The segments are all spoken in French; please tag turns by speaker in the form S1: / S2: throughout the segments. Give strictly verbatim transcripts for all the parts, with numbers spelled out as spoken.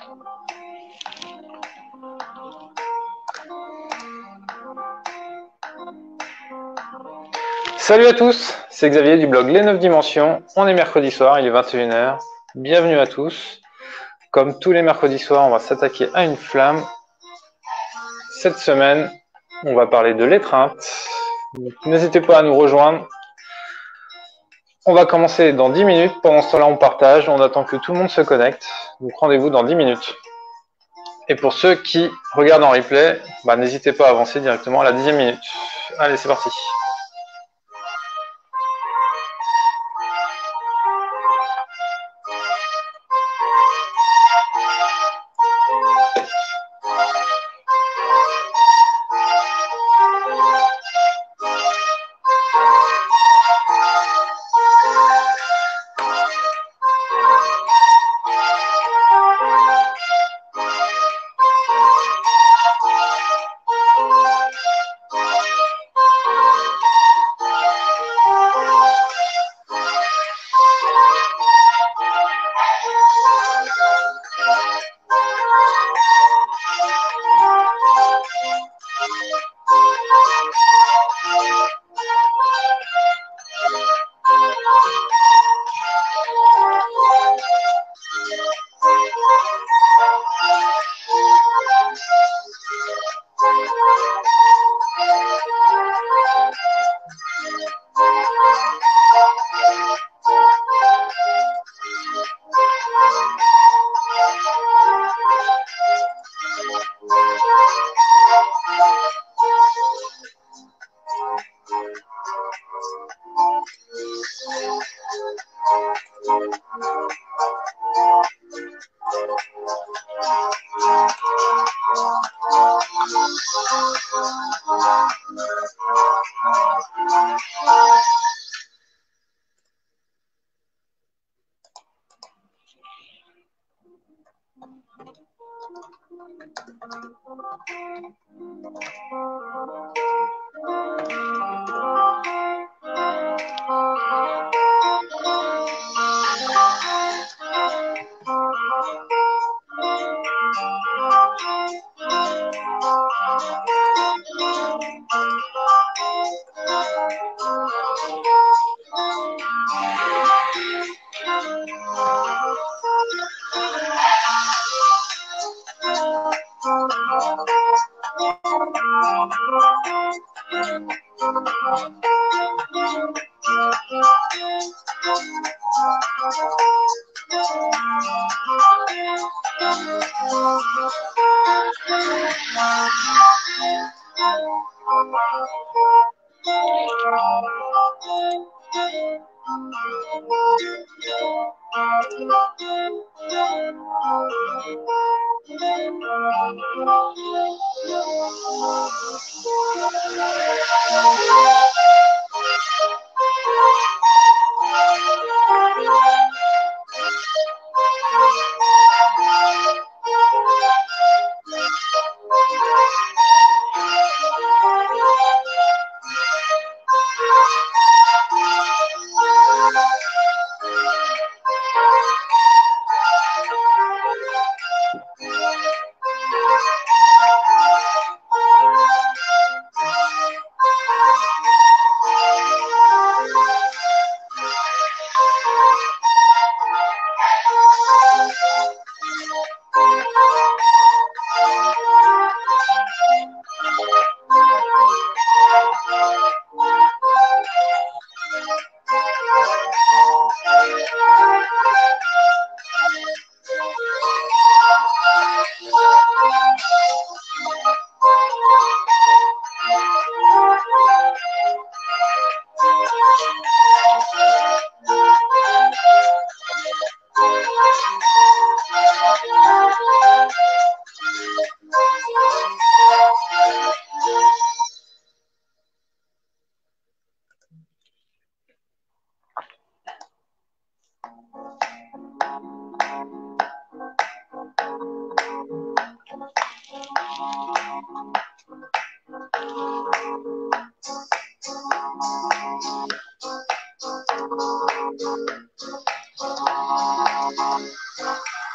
S1: Salut à tous, c'est Xavier du blog Les neuf Dimensions. On est mercredi soir, il est vingt et une heures. Bienvenue à tous. Comme tous les mercredis soirs, on va s'attaquer à une flamme. Cette semaine, on va parler de l'étreinte. N'hésitez pas à nous rejoindre. On va commencer dans dix minutes. Pendant ce temps-là, on partage. On attend que tout le monde se connecte. Donc rendez-vous dans dix minutes. Et pour ceux qui regardent en replay, bah, n'hésitez pas à avancer directement à la dixième minute. Allez, c'est parti.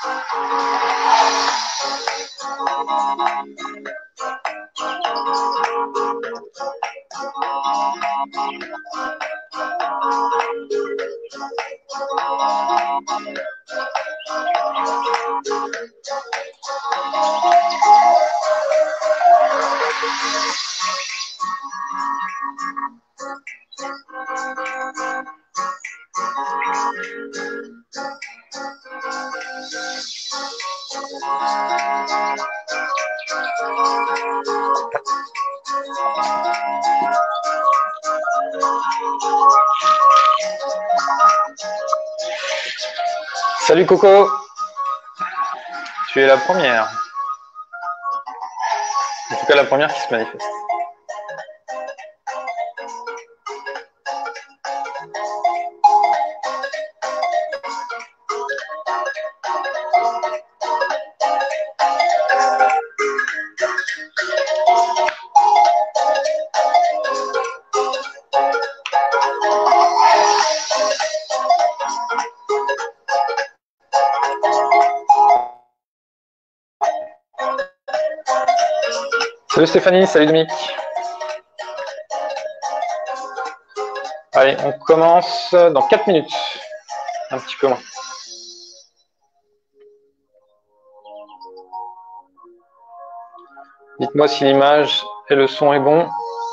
S1: Salut Coco, tu es la première. En tout cas la première qui se manifeste. Salut Stéphanie, salut Dominique. Allez, on commence dans quatre minutes. Un petit peu moins. Dites-moi si l'image et le son est bon.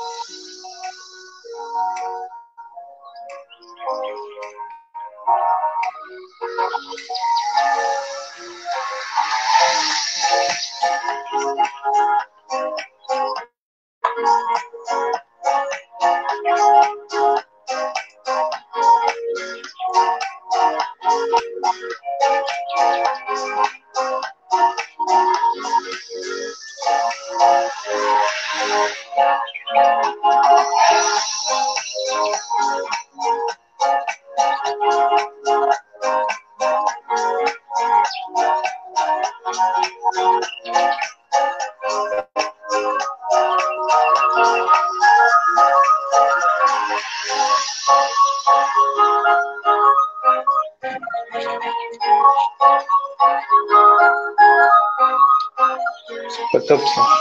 S1: C'est pas top ça.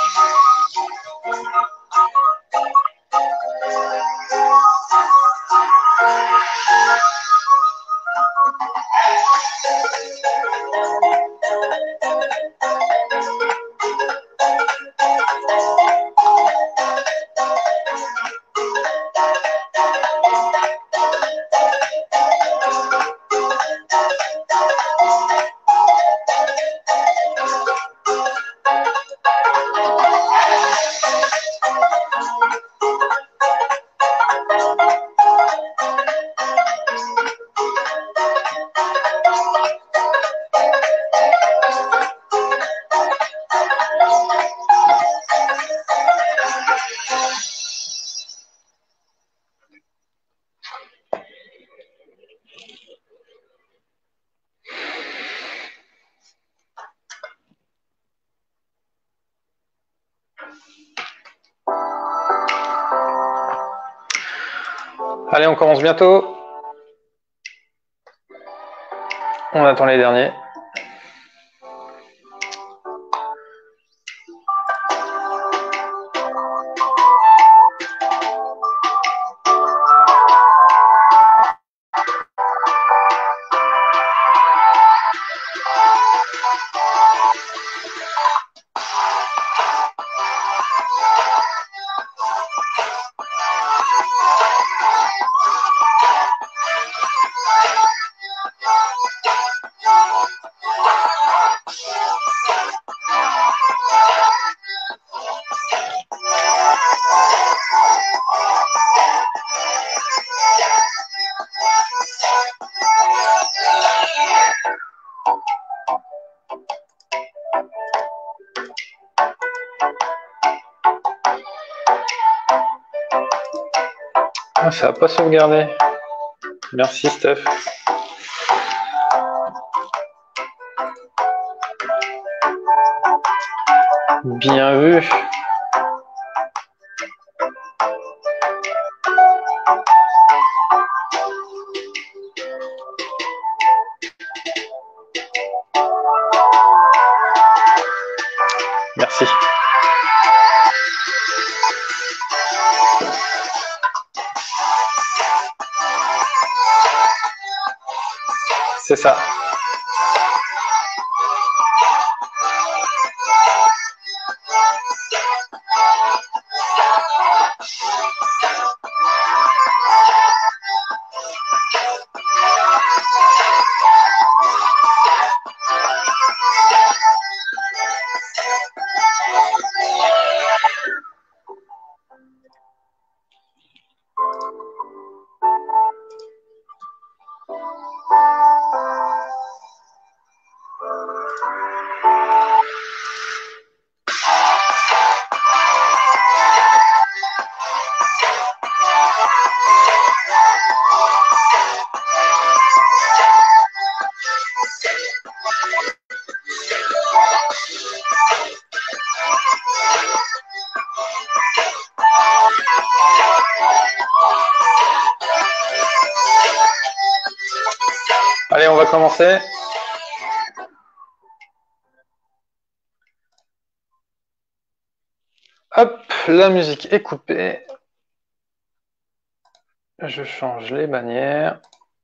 S1: Allez, on commence bientôt. On attend les derniers. Ah, ça n'a pas sauvegardé. Merci Steph. Bien vu. Merci. C'est ça. Allez, on va commencer. Hop, la musique est coupée. Je change les bannières.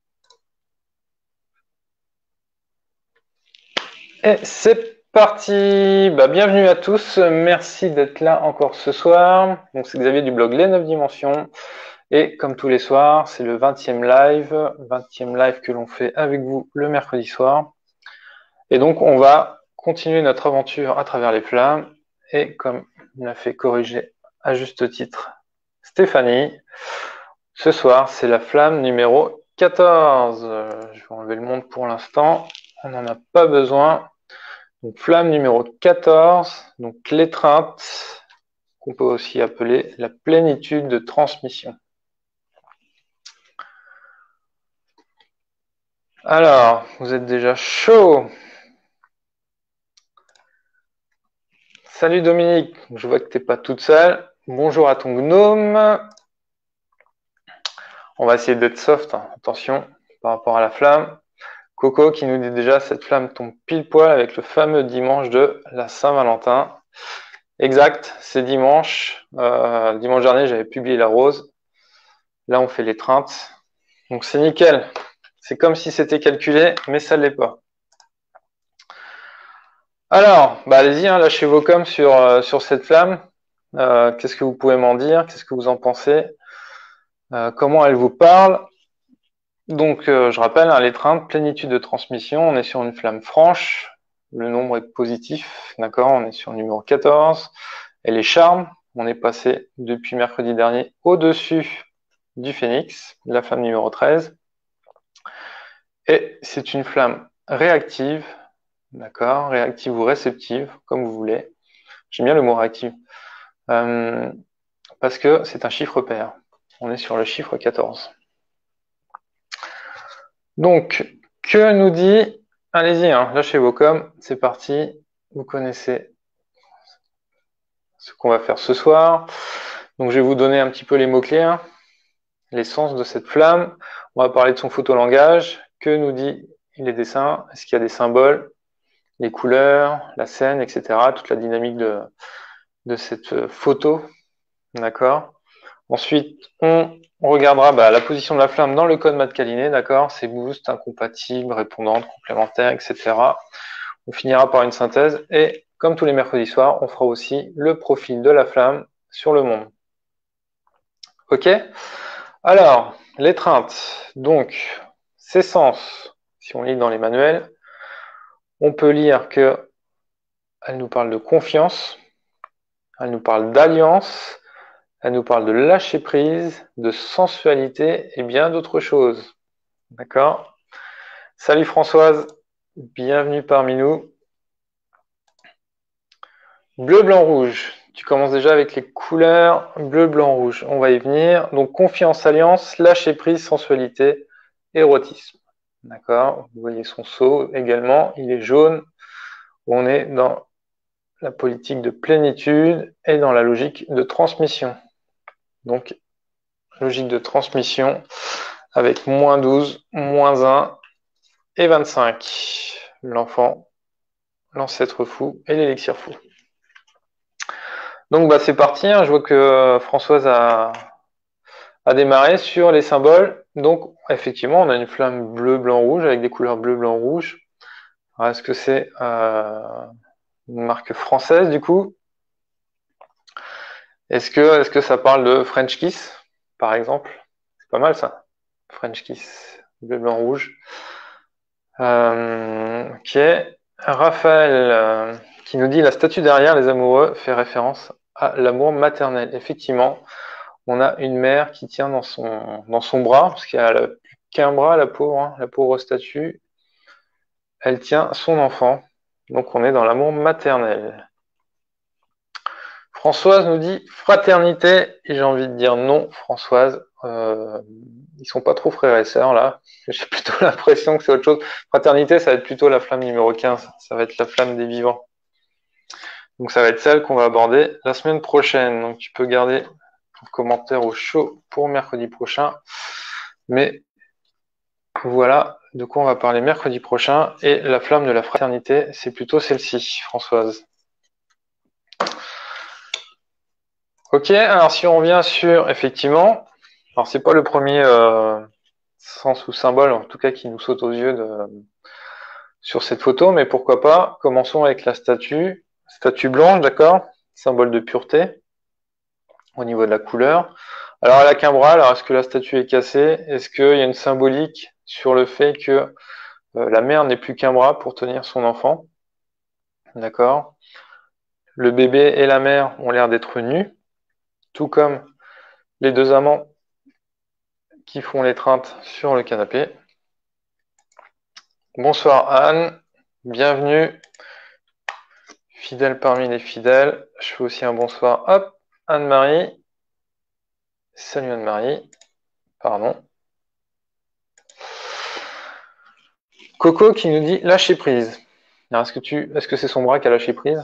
S1: Et c'est parti. Bah, bienvenue à tous. Merci d'être là encore ce soir. Donc c'est Xavier du blog Les neuf dimensions. Et comme tous les soirs, c'est le vingtième live. vingtième live que l'on fait avec vous le mercredi soir. Et donc on va continuer notre aventure à travers les flammes. Et comme il m'a fait corriger à juste titre Stéphanie, ce soir c'est la flamme numéro quatorze. Je vais enlever le monde pour l'instant. On n'en a pas besoin. Donc, flamme numéro quatorze, donc l'étreinte, qu'on peut aussi appeler la plénitude de transmission. Alors, vous êtes déjà chaud. Salut Dominique, je vois que tu n'es pas toute seule. Bonjour à ton gnome. On va essayer d'être soft, hein. Attention par rapport à la flamme. Coco qui nous dit déjà cette flamme tombe pile poil avec le fameux dimanche de la Saint-Valentin. Exact, c'est dimanche. Euh, dimanche dernier, j'avais publié la rose. Là, on fait l'étreinte. Donc, c'est nickel. C'est comme si c'était calculé, mais ça ne l'est pas. Alors, bah, allez-y, hein, lâchez vos coms sur, euh, sur cette flamme. Euh, Qu'est-ce que vous pouvez m'en dire? Qu'est-ce que vous en pensez? euh, Comment elle vous parle? Donc, euh, je rappelle, hein, l'étreinte, plénitude de transmission. On est sur une flamme franche. Le nombre est positif, d'accord? On est sur le numéro quatorze. Elle est charme. On est passé depuis mercredi dernier au-dessus du phénix, la flamme numéro treize. Et c'est une flamme réactive, d'accord? Réactive ou réceptive, comme vous voulez. J'aime bien le mot réactive. Euh, parce que c'est un chiffre pair. On est sur le chiffre quatorze. Donc, que nous dit... Allez-y, hein, lâchez vos coms, c'est parti. Vous connaissez ce qu'on va faire ce soir. Donc, je vais vous donner un petit peu les mots-clés, hein, l'essence de cette flamme. On va parler de son photolangage. Que nous dit les dessins? Est-ce qu'il y a des symboles, les couleurs, la scène, et cetera. Toute la dynamique de, de cette photo. D'accord. Ensuite, on, on regardera bah, la position de la flamme dans le code Matt-Caliné, d'accord. C'est boost, incompatible, répondante, complémentaire, et cetera. On finira par une synthèse et, comme tous les mercredis soirs, on fera aussi le profil de la flamme sur le monde. Ok. Alors, l'étreinte. Donc, ses sens, si on lit dans les manuels, on peut lire que elle nous parle de confiance, elle nous parle d'alliance, elle nous parle de lâcher prise, de sensualité et bien d'autres choses. D'accord? Salut Françoise, bienvenue parmi nous. Bleu, blanc, rouge. Tu commences déjà avec les couleurs bleu, blanc, rouge. On va y venir. Donc confiance, alliance, lâcher prise, sensualité, érotisme. D'accord? Vous voyez son sceau également. Il est jaune. On est dans la politique de plénitude et dans la logique de transmission. Donc, logique de transmission avec moins douze, moins un et vingt-cinq. L'enfant, l'ancêtre fou et l'élixir fou. Donc bah c'est parti, hein. Je vois que Françoise a, a démarré sur les symboles. Donc effectivement, on a une flamme bleu, blanc, rouge avec des couleurs bleu, blanc, rouge. Est-ce que c'est euh, une marque française du coup? Est-ce que, est-ce que ça parle de French Kiss, par exemple? C'est pas mal ça. French Kiss, bleu, blanc, rouge. Euh, ok. Raphaël euh, qui nous dit la statue derrière les amoureux fait référence à l'amour maternel. Effectivement, on a une mère qui tient dans son, dans son bras, parce qu'elle a plus qu'un bras, la pauvre, hein, la pauvre statue. Elle tient son enfant. Donc on est dans l'amour maternel. Françoise nous dit fraternité, et j'ai envie de dire non, Françoise. Euh, ils sont pas trop frères et sœurs là. J'ai plutôt l'impression que c'est autre chose. Fraternité, ça va être plutôt la flamme numéro quinze. Ça va être la flamme des vivants. Donc ça va être celle qu'on va aborder la semaine prochaine. Donc tu peux garder ton commentaire au chaud pour mercredi prochain. Mais voilà de quoi on va parler mercredi prochain. Et la flamme de la fraternité, c'est plutôt celle-ci, Françoise. Ok, alors si on revient sur, effectivement, alors c'est pas le premier euh, sens ou symbole, en tout cas qui nous saute aux yeux de, sur cette photo, mais pourquoi pas, commençons avec la statue. Statue blanche, d'accord, symbole de pureté, au niveau de la couleur. Alors elle a qu'un bras, alors est-ce que la statue est cassée? Est-ce qu'il y a une symbolique sur le fait que euh, la mère n'est plus qu'un bras pour tenir son enfant? D'accord. Le bébé et la mère ont l'air d'être nus, tout comme les deux amants qui font l'étreinte sur le canapé. Bonsoir Anne, bienvenue, fidèle parmi les fidèles. Je fais aussi un bonsoir, hop, Anne-Marie. Salut Anne-Marie, pardon. Coco qui nous dit lâcher prise. Est-ce que tu, est-ce que c'est son bras qui a lâché prise?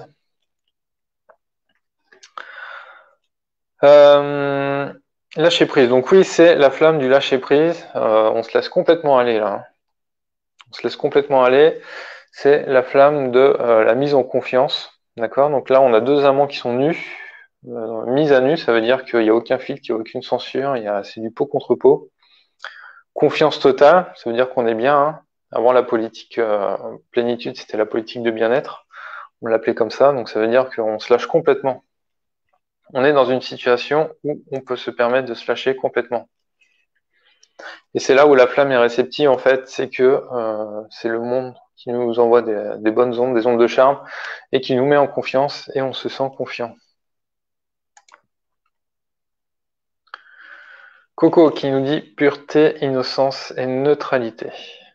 S1: euh, Lâcher prise. Donc oui, c'est la flamme du lâcher prise. Euh, on se laisse complètement aller là. On se laisse complètement aller. C'est la flamme de euh, la mise en confiance. D'accord. Donc là, on a deux amants qui sont nus. Euh, mise à nu, ça veut dire qu'il n'y a aucun filtre, qu'il n'y a aucune censure. Il y a, c'est du peau contre peau. Confiance totale, ça veut dire qu'on est bien. Hein. Avant la politique euh, plénitude, c'était la politique de bien-être. On l'appelait comme ça, donc ça veut dire qu'on se lâche complètement. On est dans une situation où on peut se permettre de se lâcher complètement. Et c'est là où la flamme est réceptive, en fait, c'est que euh, c'est le monde qui nous envoie des, des bonnes ondes, des ondes de charme, et qui nous met en confiance, et on se sent confiant. Coco qui nous dit pureté, innocence et neutralité.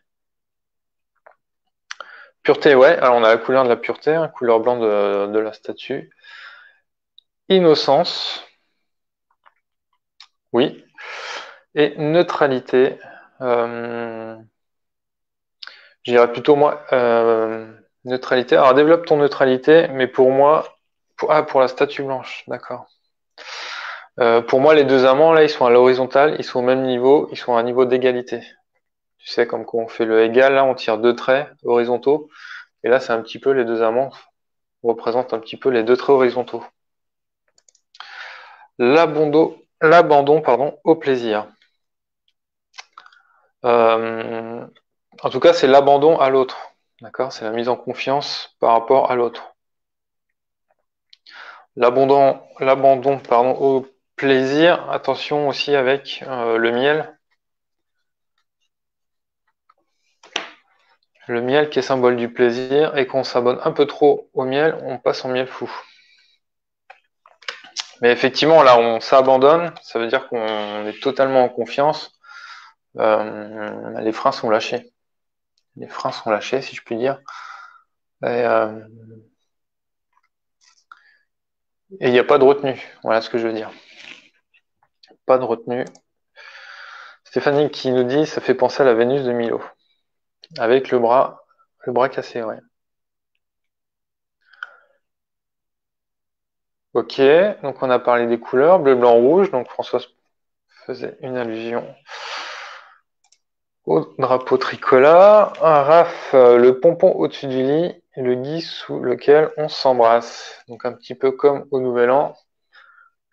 S1: Pureté, ouais, alors on a la couleur de la pureté, hein, couleur blanc de, de la statue. Innocence, oui. Et neutralité, euh, je dirais plutôt moi, euh, neutralité. Alors développe ton neutralité, mais pour moi, pour, ah, pour la statue blanche, d'accord. Euh, pour moi, les deux amants, là, ils sont à l'horizontale, ils sont au même niveau, ils sont à un niveau d'égalité. Tu sais, comme quand on fait le égal, là, on tire deux traits horizontaux, et là, c'est un petit peu les deux amants représentent un petit peu les deux traits horizontaux. L'abandon, l'abandon, pardon, au plaisir. Euh, en tout cas, c'est l'abandon à l'autre. D'accord? C'est la mise en confiance par rapport à l'autre. L'abandon, l'abandon, pardon, au plaisir. Attention aussi avec euh, le miel. Le miel qui est symbole du plaisir. Et quand on s'abonne un peu trop au miel, on passe en miel fou. Mais effectivement, là, on s'abandonne. Ça veut dire qu'on est totalement en confiance. Euh, les freins sont lâchés. Les freins sont lâchés, si je puis dire. Et euh, il n'y a pas de retenue. Voilà ce que je veux dire. Pas de retenue. Stéphanie qui nous dit, ça fait penser à la Vénus de Milo. Avec le bras, le bras cassé, ouais. Ok, donc on a parlé des couleurs, bleu, blanc, rouge. Donc François faisait une allusion au drapeau tricolore. Un Raph, le pompon au-dessus du lit, le gui sous lequel on s'embrasse. Donc un petit peu comme au Nouvel An.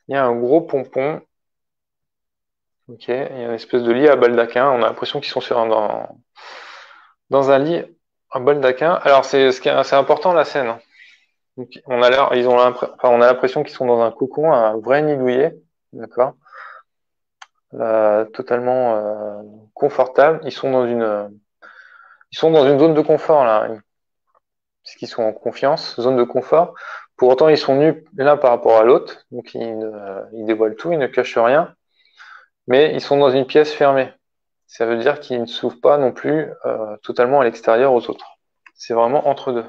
S1: Il y a un gros pompon. Ok, il y a une espèce de lit à baldaquin. On a l'impression qu'ils sont sur un, dans, dans un lit à baldaquin. Alors c'est ce qui est, c'est important la scène, hein. Donc, on a l'air, ils ont l'impr- enfin, on a l'impression qu'ils sont dans un cocon, un vrai nid douillet, d'accord, euh, totalement euh, confortable. Ils sont dans une, ils sont dans une zone de confort là, puisqu'ils sont en confiance, zone de confort. Pour autant, ils sont nus l'un par rapport à l'autre, donc ils, ne- ils dévoilent tout, ils ne cachent rien, mais ils sont dans une pièce fermée. Ça veut dire qu'ils ne s'ouvrent pas non plus euh, totalement à l'extérieur aux autres. C'est vraiment entre deux.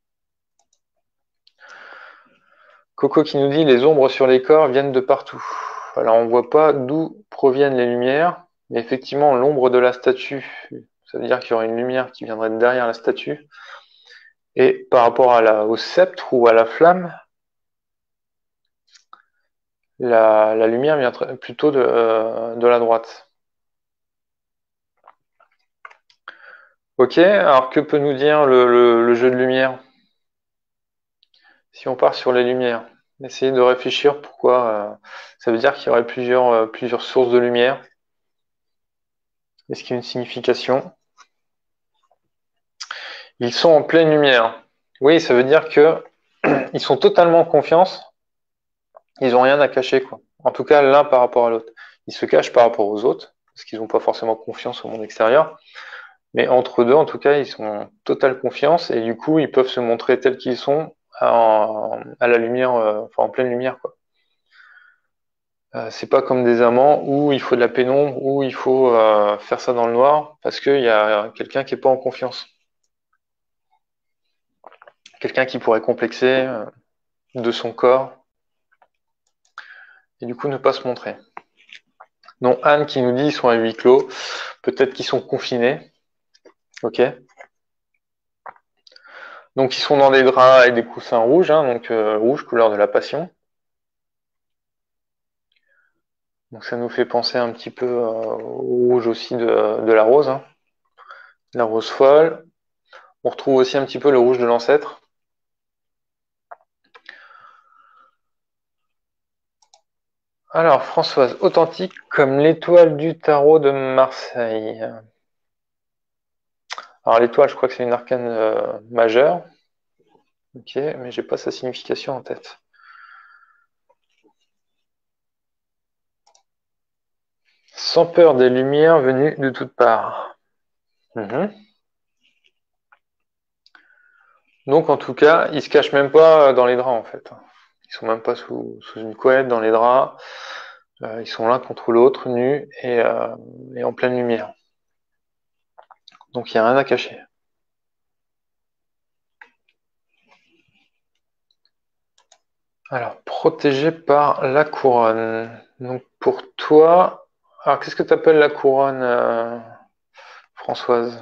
S1: Coco qui nous dit les ombres sur les corps viennent de partout. Alors on voit pas d'où proviennent les lumières, mais effectivement l'ombre de la statue, ça veut dire qu'il y aurait une lumière qui viendrait de derrière la statue. Et par rapport à la, au sceptre ou à la flamme, la, la lumière vient plutôt de, euh, de la droite. Ok, alors que peut nous dire le, le, le jeu de lumière? Si on part sur les lumières, essayez de réfléchir pourquoi. Euh, ça veut dire qu'il y aurait plusieurs, euh, plusieurs sources de lumière. Est-ce qu'il y a une signification? Ils sont en pleine lumière. Oui, ça veut dire que ils sont totalement en confiance. Ils n'ont rien à cacher, quoi. En tout cas, l'un par rapport à l'autre. Ils se cachent par rapport aux autres, parce qu'ils n'ont pas forcément confiance au monde extérieur. Mais entre deux, en tout cas, ils sont en totale confiance et du coup, ils peuvent se montrer tels qu'ils sont à, à la lumière, euh, enfin en pleine lumière, quoi. Euh, c'est pas comme des amants où il faut de la pénombre, où il faut euh, faire ça dans le noir, parce qu'il y a quelqu'un qui est pas en confiance. Quelqu'un qui pourrait complexer euh, de son corps et du coup ne pas se montrer. Non, Anne qui nous dit ils sont à huis clos, peut-être qu'ils sont confinés. Ok. Donc ils sont dans des draps et des coussins rouges, hein, donc euh, rouge, couleur de la passion. Donc ça nous fait penser un petit peu euh, au rouge aussi de, de la rose, hein. La rose folle. On retrouve aussi un petit peu le rouge de l'ancêtre. Alors Françoise, authentique comme l'étoile du tarot de Marseille. Alors l'étoile, je crois que c'est une arcane euh, majeure. Ok, mais j'ai pas sa signification en tête. Sans peur des lumières venues de toutes parts. Mhm. Donc en tout cas, ils se cachent même pas dans les draps en fait. Ils sont même pas sous, sous une couette, dans les draps. Euh, ils sont l'un contre l'autre, nus et, euh, et en pleine lumière. Donc il n'y a rien à cacher. Alors, protégé par la couronne. Donc pour toi, alors qu'est-ce que tu appelles la couronne, euh, Françoise?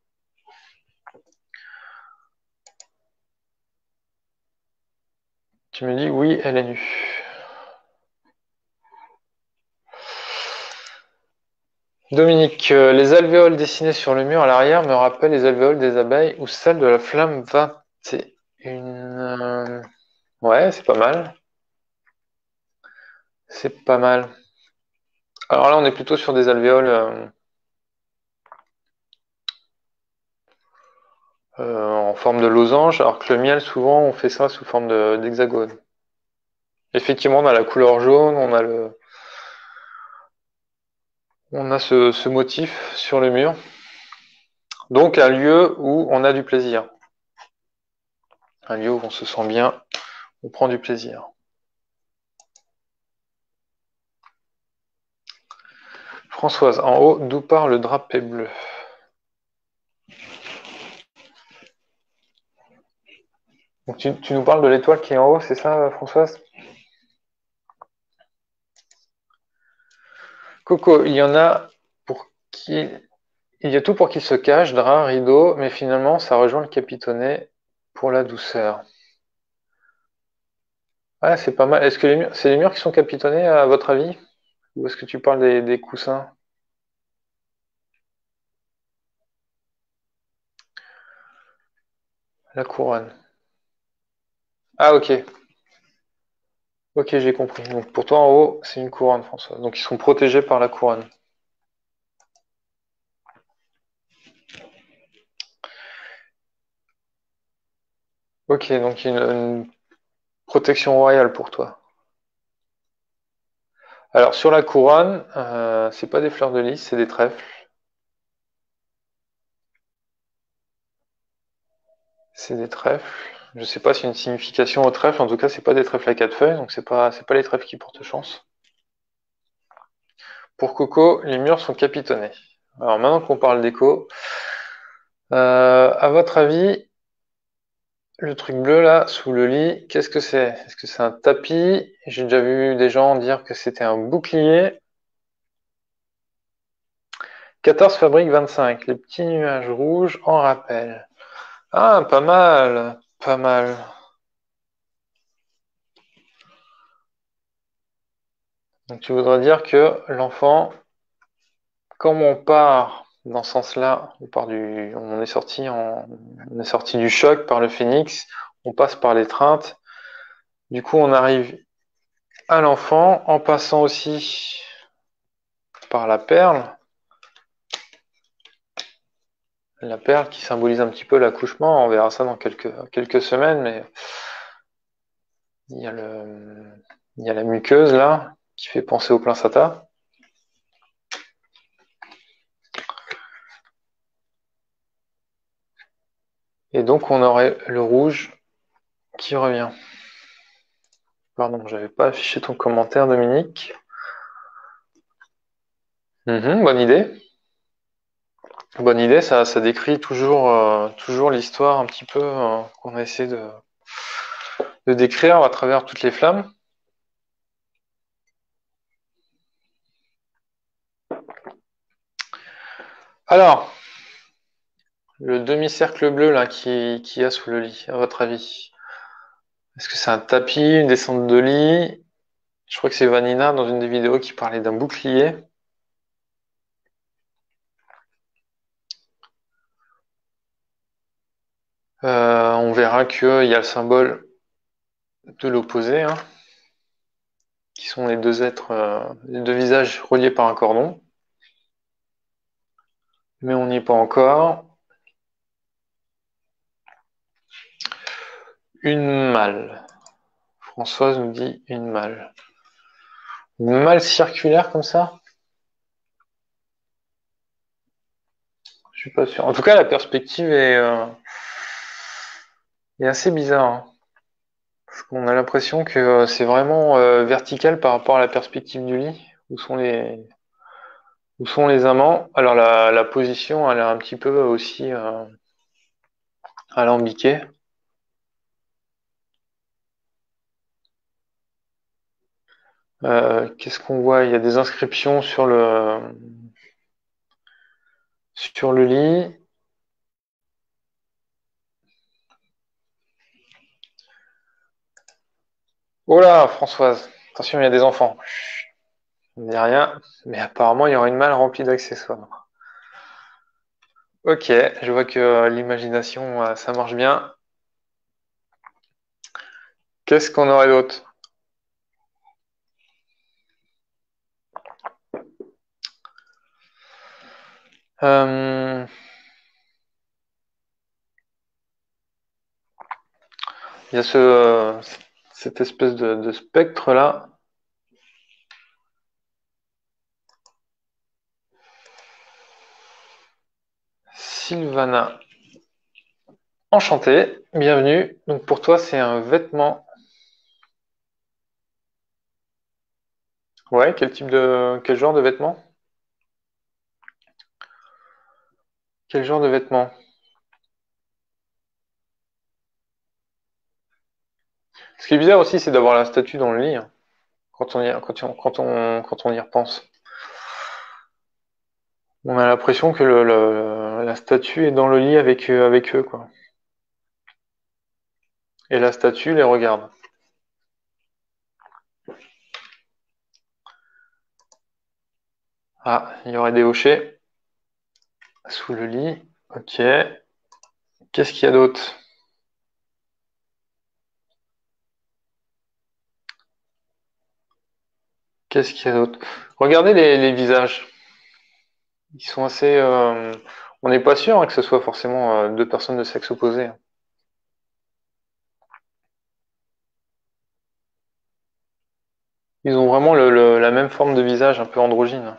S1: Tu me dis oui, elle est nue. Dominique, euh, les alvéoles dessinées sur le mur à l'arrière me rappellent les alvéoles des abeilles ou celles de la flamme vingt et une. Euh, Ouais, c'est pas mal. C'est pas mal. Alors là, on est plutôt sur des alvéoles euh, euh, en forme de losange, alors que le miel, souvent, on fait ça sous forme de- d'hexagone. Effectivement, on a la couleur jaune, on a le, on a ce, ce motif sur le mur. Donc un lieu où on a du plaisir. Un lieu où on se sent bien, on prend du plaisir. Françoise, en haut, d'où part le drapé bleu? Donc tu, tu nous parles de l'étoile qui est en haut, c'est ça, Françoise? Coco, il y en a pour qui... Il y a tout pour qu'il se cache, drap, rideau, mais finalement, ça rejoint le capitonnet pour la douceur. Ah, c'est pas mal. Est-ce que les murs, c'est les murs qui sont capitonnés, à votre avis? Ou est-ce que tu parles des, des coussins? La couronne. Ah, ok. Ok, j'ai compris. Donc pour toi, en haut, c'est une couronne, François. Donc ils sont protégés par la couronne. Ok, donc une, une protection royale pour toi. Alors sur la couronne, euh, c'est pas des fleurs de lys, c'est des trèfles. C'est des trèfles. Je sais pas s'il y a une signification aux trèfles. En tout cas, c'est pas des trèfles à quatre feuilles, donc c'est pas c'est pas les trèfles qui portent chance. Pour Coco, les murs sont capitonnés. Alors maintenant qu'on parle d'écho, euh, à votre avis, le truc bleu là, sous le lit, qu'est-ce que c'est? Est-ce que c'est un tapis? J'ai déjà vu des gens dire que c'était un bouclier. quatorze fabrique vingt-cinq. Les petits nuages rouges en rappel. Ah, pas mal, pas mal. Donc tu voudrais dire que l'enfant, comme on part dans ce sens-là, on part du, on est sorti en, on est sorti du choc par le phénix, on passe par l'étreinte. Du coup, on arrive à l'enfant en passant aussi par la perle. La perle qui symbolise un petit peu l'accouchement. On verra ça dans quelques, quelques semaines, mais il y a le, il y a la muqueuse là qui fait penser au placenta. Et donc on aurait le rouge qui revient. Pardon, j'avais pas affiché ton commentaire, Dominique. Mhm, bonne idée. Bonne idée, ça, ça décrit toujours, euh, toujours l'histoire un petit peu euh, qu'on a essayé de, de décrire à travers toutes les flammes. Alors, le demi-cercle bleu là qui, qui y a sous le lit, à votre avis, est-ce que c'est un tapis, une descente de lit? Je crois que c'est Vanina dans une des vidéos qui parlait d'un bouclier. Euh, on verra qu'il y a le symbole de l'opposé, hein, qui sont les deux êtres, euh, les deux visages reliés par un cordon. Mais on n'y est pas encore. Une malle. Françoise nous dit une malle. Une malle circulaire comme ça? Je suis pas sûr. En tout cas, la perspective est, euh, est assez bizarre, hein. Parce qu'on a l'impression que euh, c'est vraiment euh, vertical par rapport à la perspective du lit. Où sont les, où sont les amants? Alors la, la position, elle est un petit peu aussi euh, alambiquée. Euh, qu'est-ce qu'on voit? Il y a des inscriptions sur le sur le lit. Oh là, Françoise, attention, il y a des enfants. On ne dit rien, mais apparemment il y aura une malle remplie d'accessoires. Ok, je vois que euh, l'imagination, euh, ça marche bien. Qu'est-ce qu'on aurait d'autre? Euh, il y a ce, euh, cette espèce de, de spectre-là. Sylvana. Enchanté, bienvenue. Donc pour toi, c'est un vêtement. Ouais, quel type de, quel genre de vêtement? Quel genre de vêtement? Ce qui est bizarre aussi, c'est d'avoir la statue dans le lit, hein, quand on y, quand on, quand on, quand on y repense. On a l'impression que le, le- la statue est dans le lit avec, eux- avec eux, quoi. Et la statue les regarde. Ah, il y aurait des hochets sous le lit. Ok. Qu'est-ce qu'il y a d'autre? Qu'est-ce qu'il y a d'autre? Regardez les, les visages. Ils sont assez. euh, On n'est pas sûr hein, que ce soit forcément euh, deux personnes de sexe opposé. Ils ont vraiment le- le- la même forme de visage, un peu androgyne.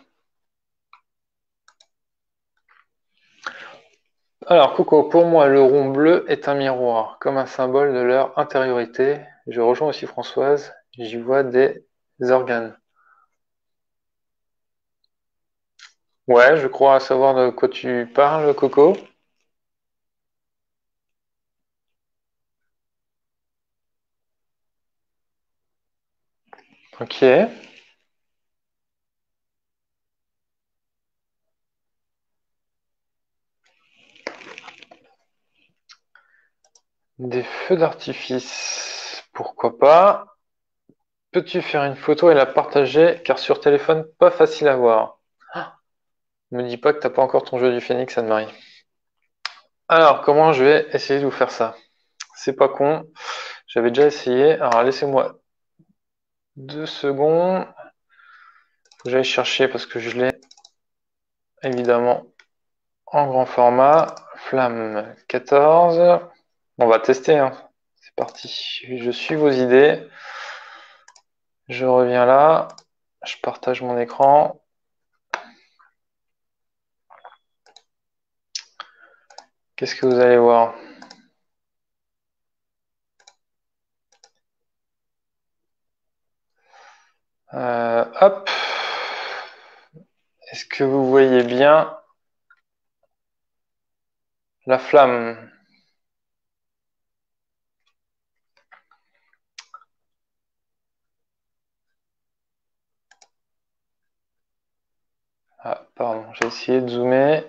S1: Alors, Coco, pour moi, le rond bleu est un miroir, comme un symbole de leur intériorité. Je rejoins aussi Françoise, j'y vois des organes. Ouais, je crois savoir de quoi tu parles, Coco. Ok. Des feux d'artifice. Pourquoi pas? Peux-tu faire une photo et la partager, car sur téléphone, pas facile à voir. Ah, me dis pas que t'as pas encore ton jeu du Phénix, Anne-Marie. Alors, comment je vais essayer de vous faire ça? C'est pas con. J'avais déjà essayé. Alors, laissez-moi deux secondes. Faut que j'aille chercher parce que je l'ai évidemment en grand format. Flamme quatorze. On va tester, hein. C'est parti. Je suis vos idées. Je reviens là. Je partage mon écran. Qu'est-ce que vous allez voir? Euh, hop. Est-ce que vous voyez bien la flamme? Ah, pardon, j'ai essayé de zoomer.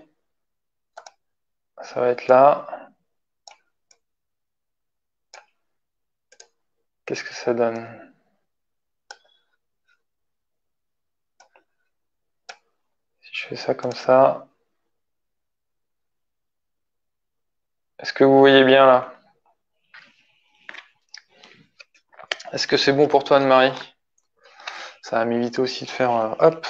S1: Ça va être là. Qu'est-ce que ça donne? Si je fais ça comme ça. Est-ce que vous voyez bien là? Est-ce que c'est bon pour toi, Anne-Marie? Ça va m'éviter aussi de faire euh, hop.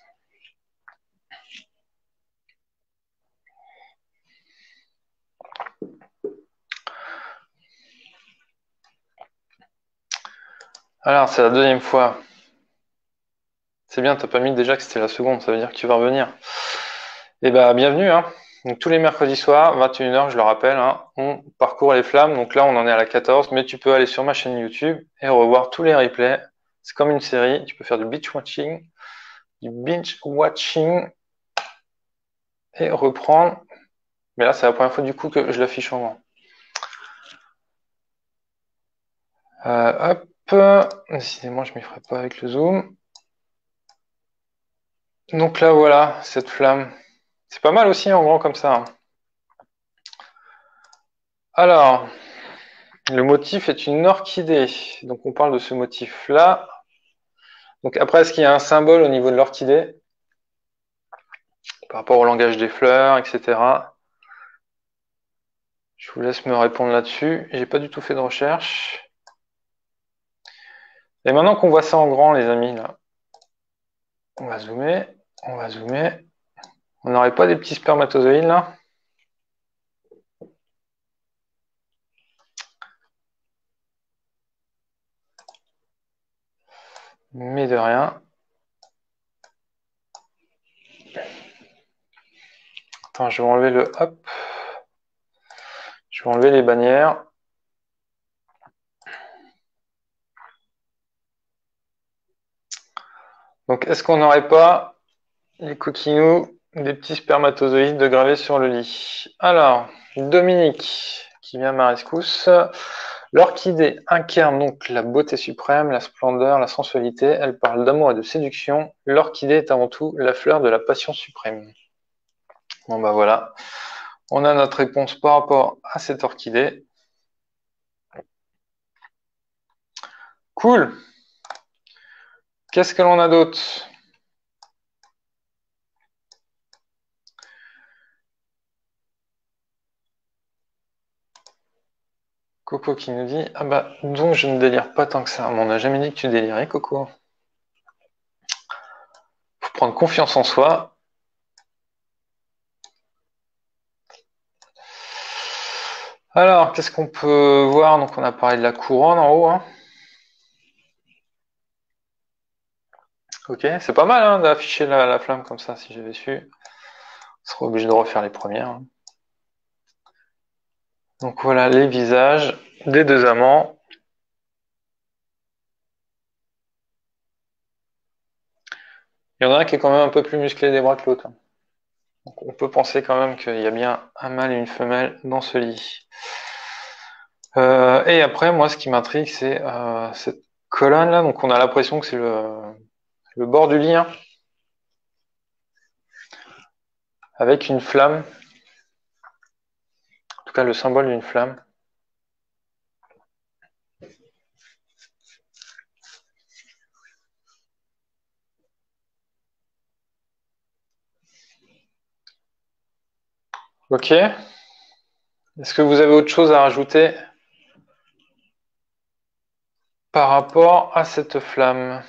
S1: Alors, c'est la deuxième fois. C'est bien, t'as pas mis déjà que c'était la seconde, ça veut dire que tu vas revenir. Eh ben, bienvenue, hein. Donc, tous les mercredis soirs, vingt et une heures, je le rappelle, hein, on parcourt les flammes. Donc là, on en est à la quatorze, mais tu peux aller sur ma chaîne YouTube et revoir tous les replays. C'est comme une série, tu peux faire du binge watching, du binge watching et reprendre. Mais là, c'est la première fois du coup que je l'affiche en grand. Euh, hop, décidément, je m'y ferai pas avec le zoom. Donc là, voilà, cette flamme. C'est pas mal aussi en grand comme ça, hein. Alors, le motif est une orchidée. Donc on parle de ce motif-là. Donc après, est-ce qu'il y a un symbole au niveau de l'orchidée par rapport au langage des fleurs, et cetera. Je vous laisse me répondre là-dessus. J'ai pas du tout fait de recherche. Et maintenant qu'on voit ça en grand, les amis, là, on va zoomer, on va zoomer. On n'aurait pas des petits spermatozoïdes là? Mais de rien. Attends, je vais enlever le hop. Je vais enlever les bannières. Donc, est-ce qu'on n'aurait pas les coquinous, des petits spermatozoïdes de gravés sur le lit? Alors, Dominique, qui vient à ma rescousse. L'orchidée incarne donc la beauté suprême, la splendeur, la sensualité. Elle parle d'amour et de séduction. L'orchidée est avant tout la fleur de la passion suprême. Bon bah voilà, on a notre réponse par rapport à cette orchidée. Cool. Qu'est-ce que l'on a d'autre? Coco qui nous dit, ah bah donc je ne délire pas tant que ça. Mais on n'a jamais dit que tu délirais, Coco. prendre confiance en soi. Alors, qu'est-ce qu'on peut voir? Donc, on a parlé de la couronne en haut. Hein. Ok, c'est pas mal hein, d'afficher la, la flamme comme ça, si j'avais su. On serait obligé de refaire les premières. Hein. Donc voilà les visages des deux amants. Il y en a un qui est quand même un peu plus musclé des bras que l'autre. Donc on peut penser quand même qu'il y a bien un mâle et une femelle dans ce lit. Euh, et après, moi, ce qui m'intrigue, c'est euh, cette colonne là. Donc on a l'impression que c'est le, le bord du lit, hein, avec une flamme. En tout cas, le symbole d'une flamme. Ok. Est-ce que vous avez autre chose à rajouter par rapport à cette flamme?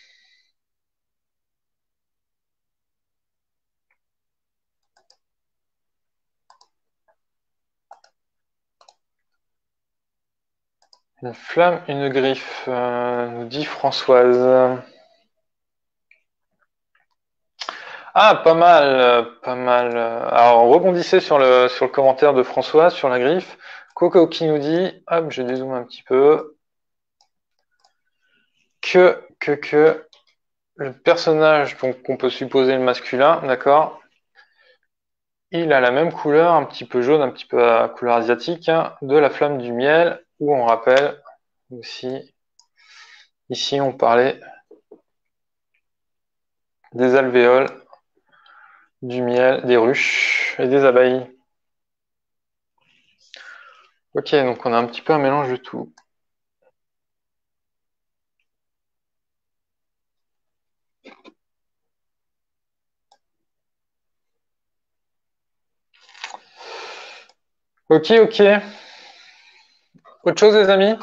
S1: Une flamme, une griffe, euh, nous dit Françoise. Ah, pas mal, euh, pas mal. Alors, rebondissez sur le, sur le commentaire de Françoise, sur la griffe. Coco qui nous dit, hop, je dézoome un petit peu, que, que, que, le personnage, donc qu'on peut supposer le masculin, d'accord, il a la même couleur, un petit peu jaune, un petit peu à couleur asiatique, hein, de la flamme du miel, où on rappelle aussi, ici on parlait des alvéoles, du miel, des ruches et des abeilles. Ok, donc on a un petit peu un mélange de tout. Ok, ok. Autre chose, les amis?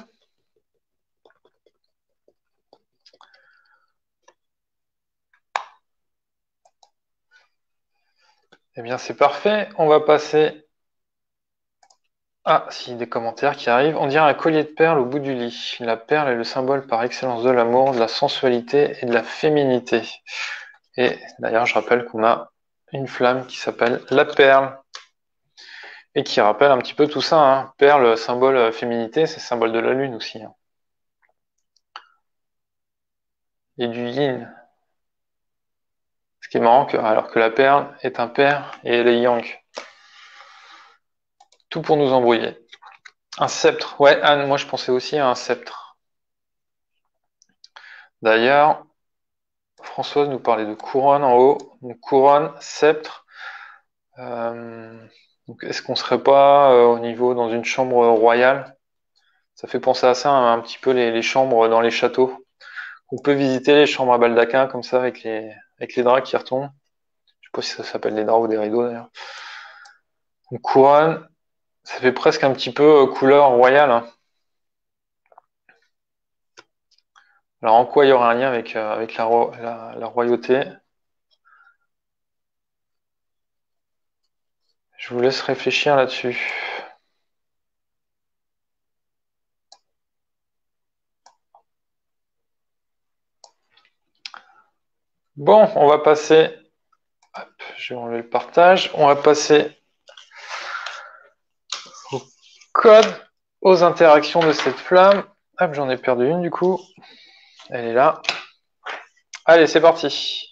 S1: Eh bien, c'est parfait. On va passer... Ah, si, des commentaires qui arrivent. On dirait un collier de perles au bout du lit. La perle est le symbole par excellence de l'amour, de la sensualité et de la féminité. Et d'ailleurs, je rappelle qu'on a une flamme qui s'appelle la perle. Et qui rappelle un petit peu tout ça. Hein. Perle, symbole féminité, c'est symbole de la lune aussi. Hein. Et du yin. Ce qui est marrant, que, alors que la perle est un père et elle est yang. Tout pour nous embrouiller. Un sceptre. Ouais, Anne, moi je pensais aussi à un sceptre. D'ailleurs, Françoise nous parlait de couronne en haut. Donc couronne, sceptre. Euh, donc est-ce qu'on serait pas euh, au niveau dans une chambre royale? Ça fait penser à ça, hein, un petit peu les, les chambres dans les châteaux. On peut visiter les chambres à baldaquin comme ça avec les, avec les draps qui retombent. Je sais pas si ça s'appelle des draps ou des rideaux d'ailleurs. Donc couronne, ça fait presque un petit peu euh, couleur royale. Hein. Alors en quoi il y aurait un lien avec, euh, avec la, ro la, la royauté? Je vous laisse réfléchir là-dessus. Bon, on va passer... Hop, je vais enlever le partage. On va passer au code, aux interactions de cette flamme. Hop, j'en ai perdu une du coup. Elle est là. Allez, c'est parti.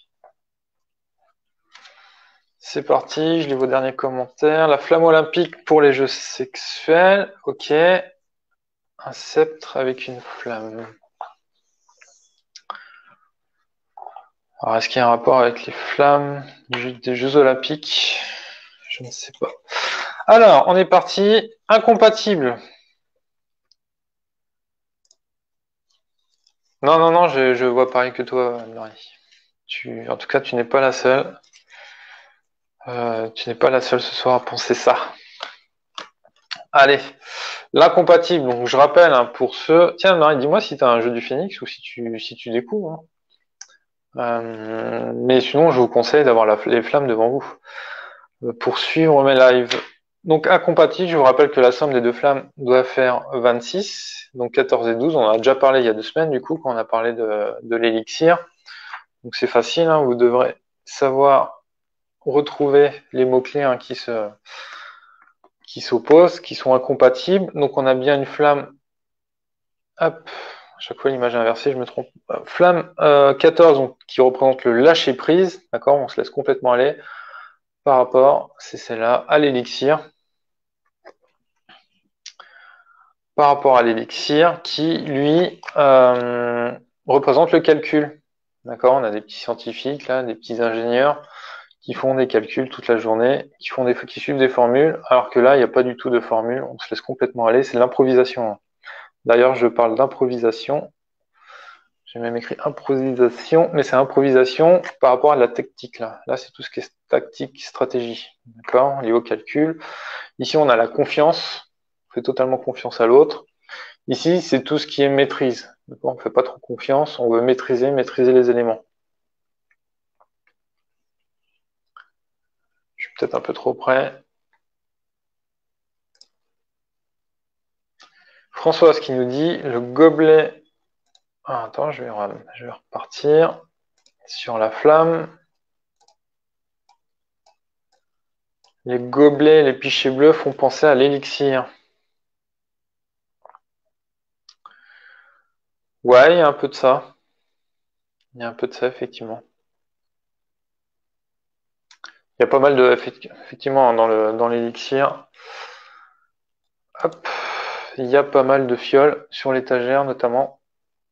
S1: C'est parti, je lis vos derniers commentaires. La flamme olympique pour les jeux sexuels. Ok. Un sceptre avec une flamme. Alors, est-ce qu'il y a un rapport avec les flammes des Jeux Olympiques? Je ne sais pas. Alors, on est parti. Incompatible. Non, non, non, je, je vois pareil que toi, Marie. Tu, en tout cas, tu n'es pas la seule. Euh, tu n'es pas la seule ce soir à penser ça. Allez, l'incompatible. Donc, je rappelle, hein, pour ceux... Tiens, Marie, dis-moi si tu as un jeu du Phénix ou si tu, si tu découvres. Hein. Euh, mais sinon, je vous conseille d'avoir la- les flammes devant vous euh, pour suivre mes lives. Donc incompatible, je vous rappelle que la somme des deux flammes doit faire vingt-six, donc quatorze et douze. On en a déjà parlé il y a deux semaines, du coup, quand on a parlé de, de l'élixir. Donc c'est facile, hein, vous devrez savoir retrouver les mots-clés hein, qui se qui s'opposent, qui sont incompatibles. Donc on a bien une flamme, hop, à chaque fois l'image est inversée, je me trompe. Flamme euh, quatorze, donc, qui représente le lâcher prise, d'accord, on se laisse complètement aller par rapport, c'est celle-là, à l'élixir. Par rapport à l'élixir, qui lui euh, représente le calcul. D'accord, on a des petits scientifiques là, des petits ingénieurs qui font des calculs toute la journée, qui font des qui suivent des formules, alors que là, il n'y a pas du tout de formule, on se laisse complètement aller, c'est de l'improvisation. D'ailleurs, je parle d'improvisation. J'ai même écrit improvisation, mais c'est improvisation par rapport à la tactique là. Là, c'est tout ce qui est tactique, stratégie. D'accord, lié au calcul. Ici, on a la confiance. On fait totalement confiance à l'autre. Ici, c'est tout ce qui est maîtrise. On ne fait pas trop confiance, on veut maîtriser, maîtriser les éléments. Je suis peut-être un peu trop près. Françoise qui nous dit le gobelet. Ah, attends, je vais, je vais repartir sur la flamme. Les gobelets, les pichets bleus font penser à l'élixir. Ouais, il y a un peu de ça. Il y a un peu de ça, effectivement. Il y a pas mal de, effectivement, dans le dans l'élixir. Hop, il y a pas mal de fioles sur l'étagère, notamment.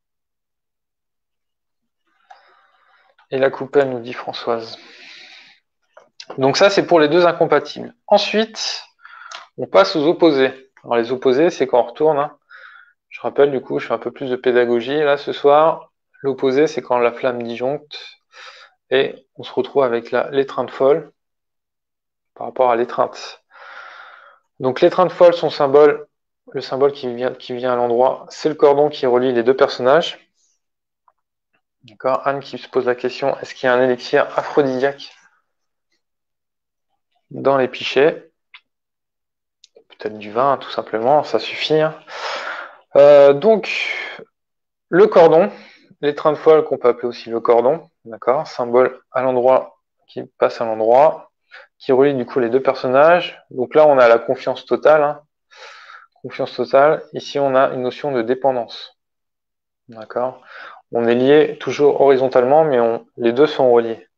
S1: Et la coupelle, nous dit Françoise. Donc ça, c'est pour les deux incompatibles. Ensuite, on passe aux opposés. Alors les opposés, c'est quand on retourne. Hein. Je rappelle, du coup, je fais un peu plus de pédagogie. Là, ce soir, l'opposé, c'est quand la flamme disjoncte et on se retrouve avec l'étreinte folle par rapport à l'étreinte. Donc l'étreinte folle, son symbole, le symbole qui vient, qui vient à l'endroit, c'est le cordon qui relie les deux personnages. D'accord. Anne qui se pose la question, est-ce qu'il y a un élixir aphrodisiaque dans les pichets? Peut-être du vin, tout simplement, ça suffit. Hein. Euh, donc, le cordon, l'étreinte folle qu'on peut appeler aussi le cordon, d'accord, symbole à l'endroit qui passe à l'endroit, qui relie du coup les deux personnages. Donc là, on a la confiance totale. Hein. Confiance totale. Ici, on a une notion de dépendance. D'accord. On est lié toujours horizontalement, mais on, les deux sont reliés.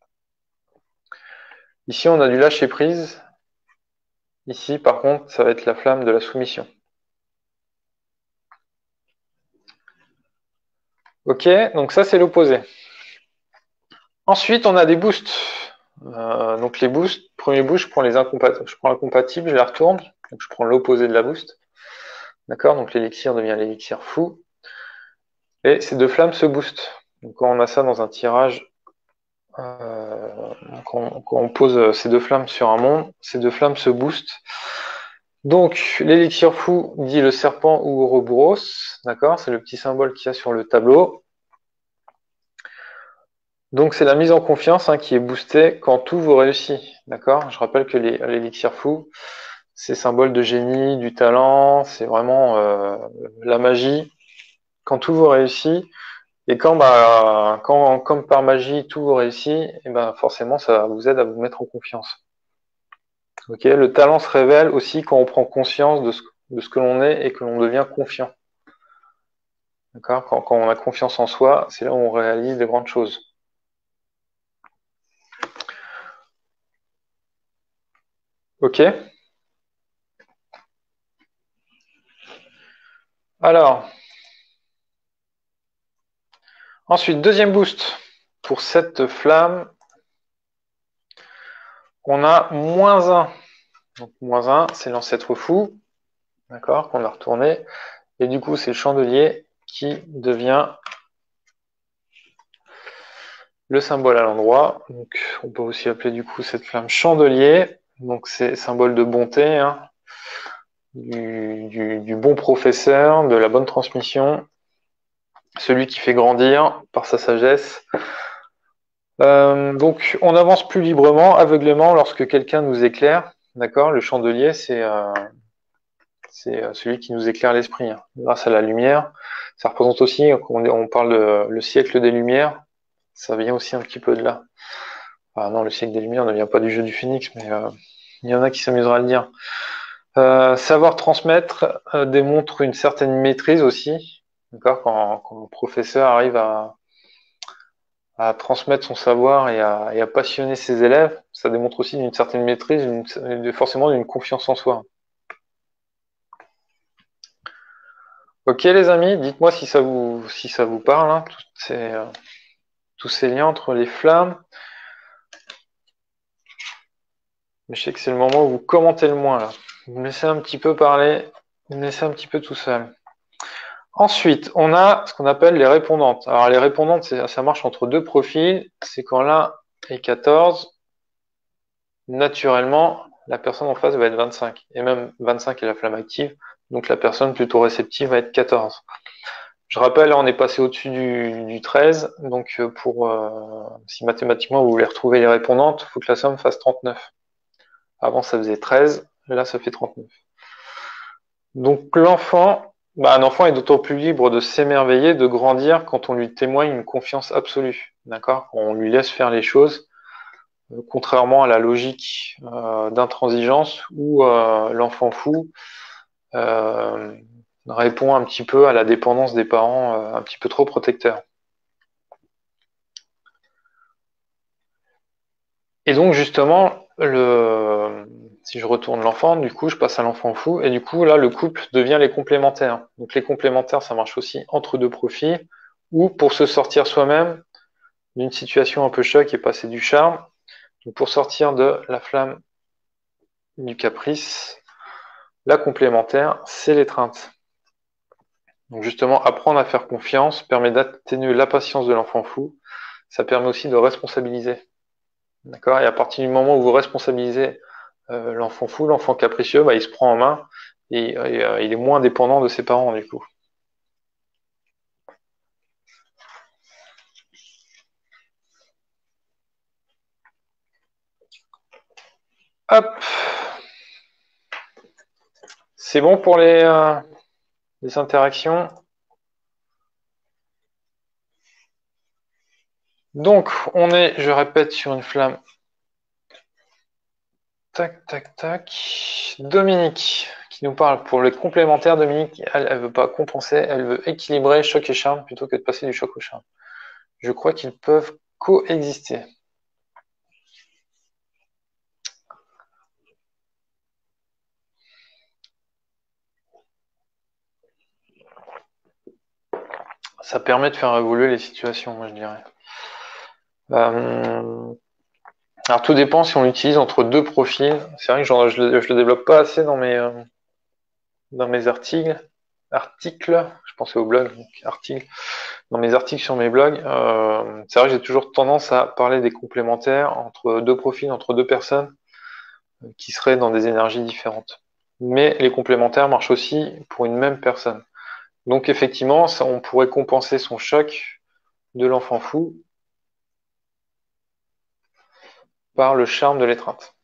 S1: Ici, on a du lâcher prise. Ici, par contre, ça va être la flamme de la soumission. Ok, donc ça, c'est l'opposé. Ensuite, on a des boosts. Euh, donc les boosts, premier boost, je prends les incompatibles, je prends l'incompatible, je les retourne. Donc je prends l'opposé de la boost. D'accord, donc l'élixir devient l'élixir fou. Et ces deux flammes se boostent. Donc quand on a ça dans un tirage, euh, quand, quand on pose ces deux flammes sur un monde, ces deux flammes se boostent. Donc l'élixir fou dit le serpent ou Ouroboros, d'accord, c'est le petit symbole qu'il y a sur le tableau. Donc c'est la mise en confiance hein, qui est boostée quand tout vous réussit, d'accord. Je rappelle que l'élixir fou, c'est symbole de génie, du talent, c'est vraiment euh, la magie. Quand tout vous réussit, et quand, bah, quand, comme par magie, tout vous réussit, et ben forcément, ça vous aide à vous mettre en confiance. Ok, le talent se révèle aussi quand on prend conscience de ce, de ce que l'on est et que l'on devient confiant. D'accord, quand, quand on a confiance en soi, c'est là où on réalise de grandes choses. Ok. Alors, ensuite, deuxième boost. Pour cette flamme, on a moins un. Donc, moins un, c'est l'ancêtre fou. D'accord, qu'on a retourné. Et du coup, c'est le chandelier qui devient le symbole à l'endroit. Donc, on peut aussi appeler du coup cette flamme chandelier. Donc, c'est symbole de bonté, hein, du, du, du bon professeur, de la bonne transmission, celui qui fait grandir par sa sagesse Euh, donc, on avance plus librement, aveuglément, lorsque quelqu'un nous éclaire. D'accord? Le chandelier, c'est euh, c'est celui qui nous éclaire l'esprit, hein, grâce à la lumière. Ça représente aussi, on, on parle de le siècle des Lumières, ça vient aussi un petit peu de là. Ah non, le siècle des Lumières ne vient pas du jeu du Phénix, mais euh, il y en a qui s'amusera à le dire. Euh, savoir transmettre euh, démontre une certaine maîtrise aussi. D'accord? Quand, quand le professeur arrive à, à transmettre son savoir et à, et à passionner ses élèves, ça démontre aussi une certaine maîtrise, une, forcément d'une confiance en soi. Ok les amis, dites-moi si ça vous si ça vous parle, hein, toutes ces, euh, tous ces liens entre les flammes. Mais je sais que c'est le moment où vous commentez le moins là. Vous me laissez un petit peu parler, vous me laissez un petit peu tout seul. Ensuite, on a ce qu'on appelle les répondantes. Alors les répondantes, ça marche entre deux profils. C'est quand l'un est quatorze, naturellement, la personne en face va être vingt-cinq. Et même vingt-cinq est la flamme active, donc la personne plutôt réceptive va être quatorze. Je rappelle, là, on est passé au-dessus du, du treize, donc pour euh, si mathématiquement vous voulez retrouver les répondantes, il faut que la somme fasse trente-neuf. Avant, ça faisait treize, là, ça fait trente-neuf. Donc l'enfant, bah, un enfant est d'autant plus libre de s'émerveiller, de grandir quand on lui témoigne une confiance absolue. D'accord? On lui laisse faire les choses, euh, contrairement à la logique euh, d'intransigeance où euh, l'enfant fou euh, répond un petit peu à la dépendance des parents, euh, un petit peu trop protecteurs. Et donc justement, le... si je retourne l'enfant, du coup je passe à l'enfant fou, et du coup là le couple devient les complémentaires. Donc les complémentaires, ça marche aussi entre deux profils, ou pour se sortir soi-même d'une situation un peu choc et passer du charme. Donc pour sortir de la flamme du caprice, la complémentaire, c'est l'étreinte. Donc justement, apprendre à faire confiance permet d'atténuer la patience de l'enfant fou. Ça permet aussi de responsabiliser. D'accord? Et à partir du moment où vous responsabilisez euh, l'enfant fou, l'enfant capricieux, bah, il se prend en main et, et euh, il est moins dépendant de ses parents du coup. Hop! C'est bon pour les, euh, les interactions. Donc, on est, je répète, sur une flamme. Tac, tac, tac. Dominique, qui nous parle pour les complémentaires. Dominique, elle, elle veut pas compenser, elle veut équilibrer choc et charme plutôt que de passer du choc au charme. Je crois qu'ils peuvent coexister. Ça permet de faire évoluer les situations, moi je dirais. Euh, alors tout dépend si on l'utilise entre deux profils. C'est vrai que genre, je, le, je le développe pas assez dans mes, euh, dans mes articles. Articles, je pensais au blog, donc articles. Dans mes articles sur mes blogs, euh, c'est vrai que j'ai toujours tendance à parler des complémentaires entre deux profils, entre deux personnes euh, qui seraient dans des énergies différentes. Mais les complémentaires marchent aussi pour une même personne. Donc effectivement, ça, on pourrait compenser son choc de l'enfant fou par le charme de l'étreinte.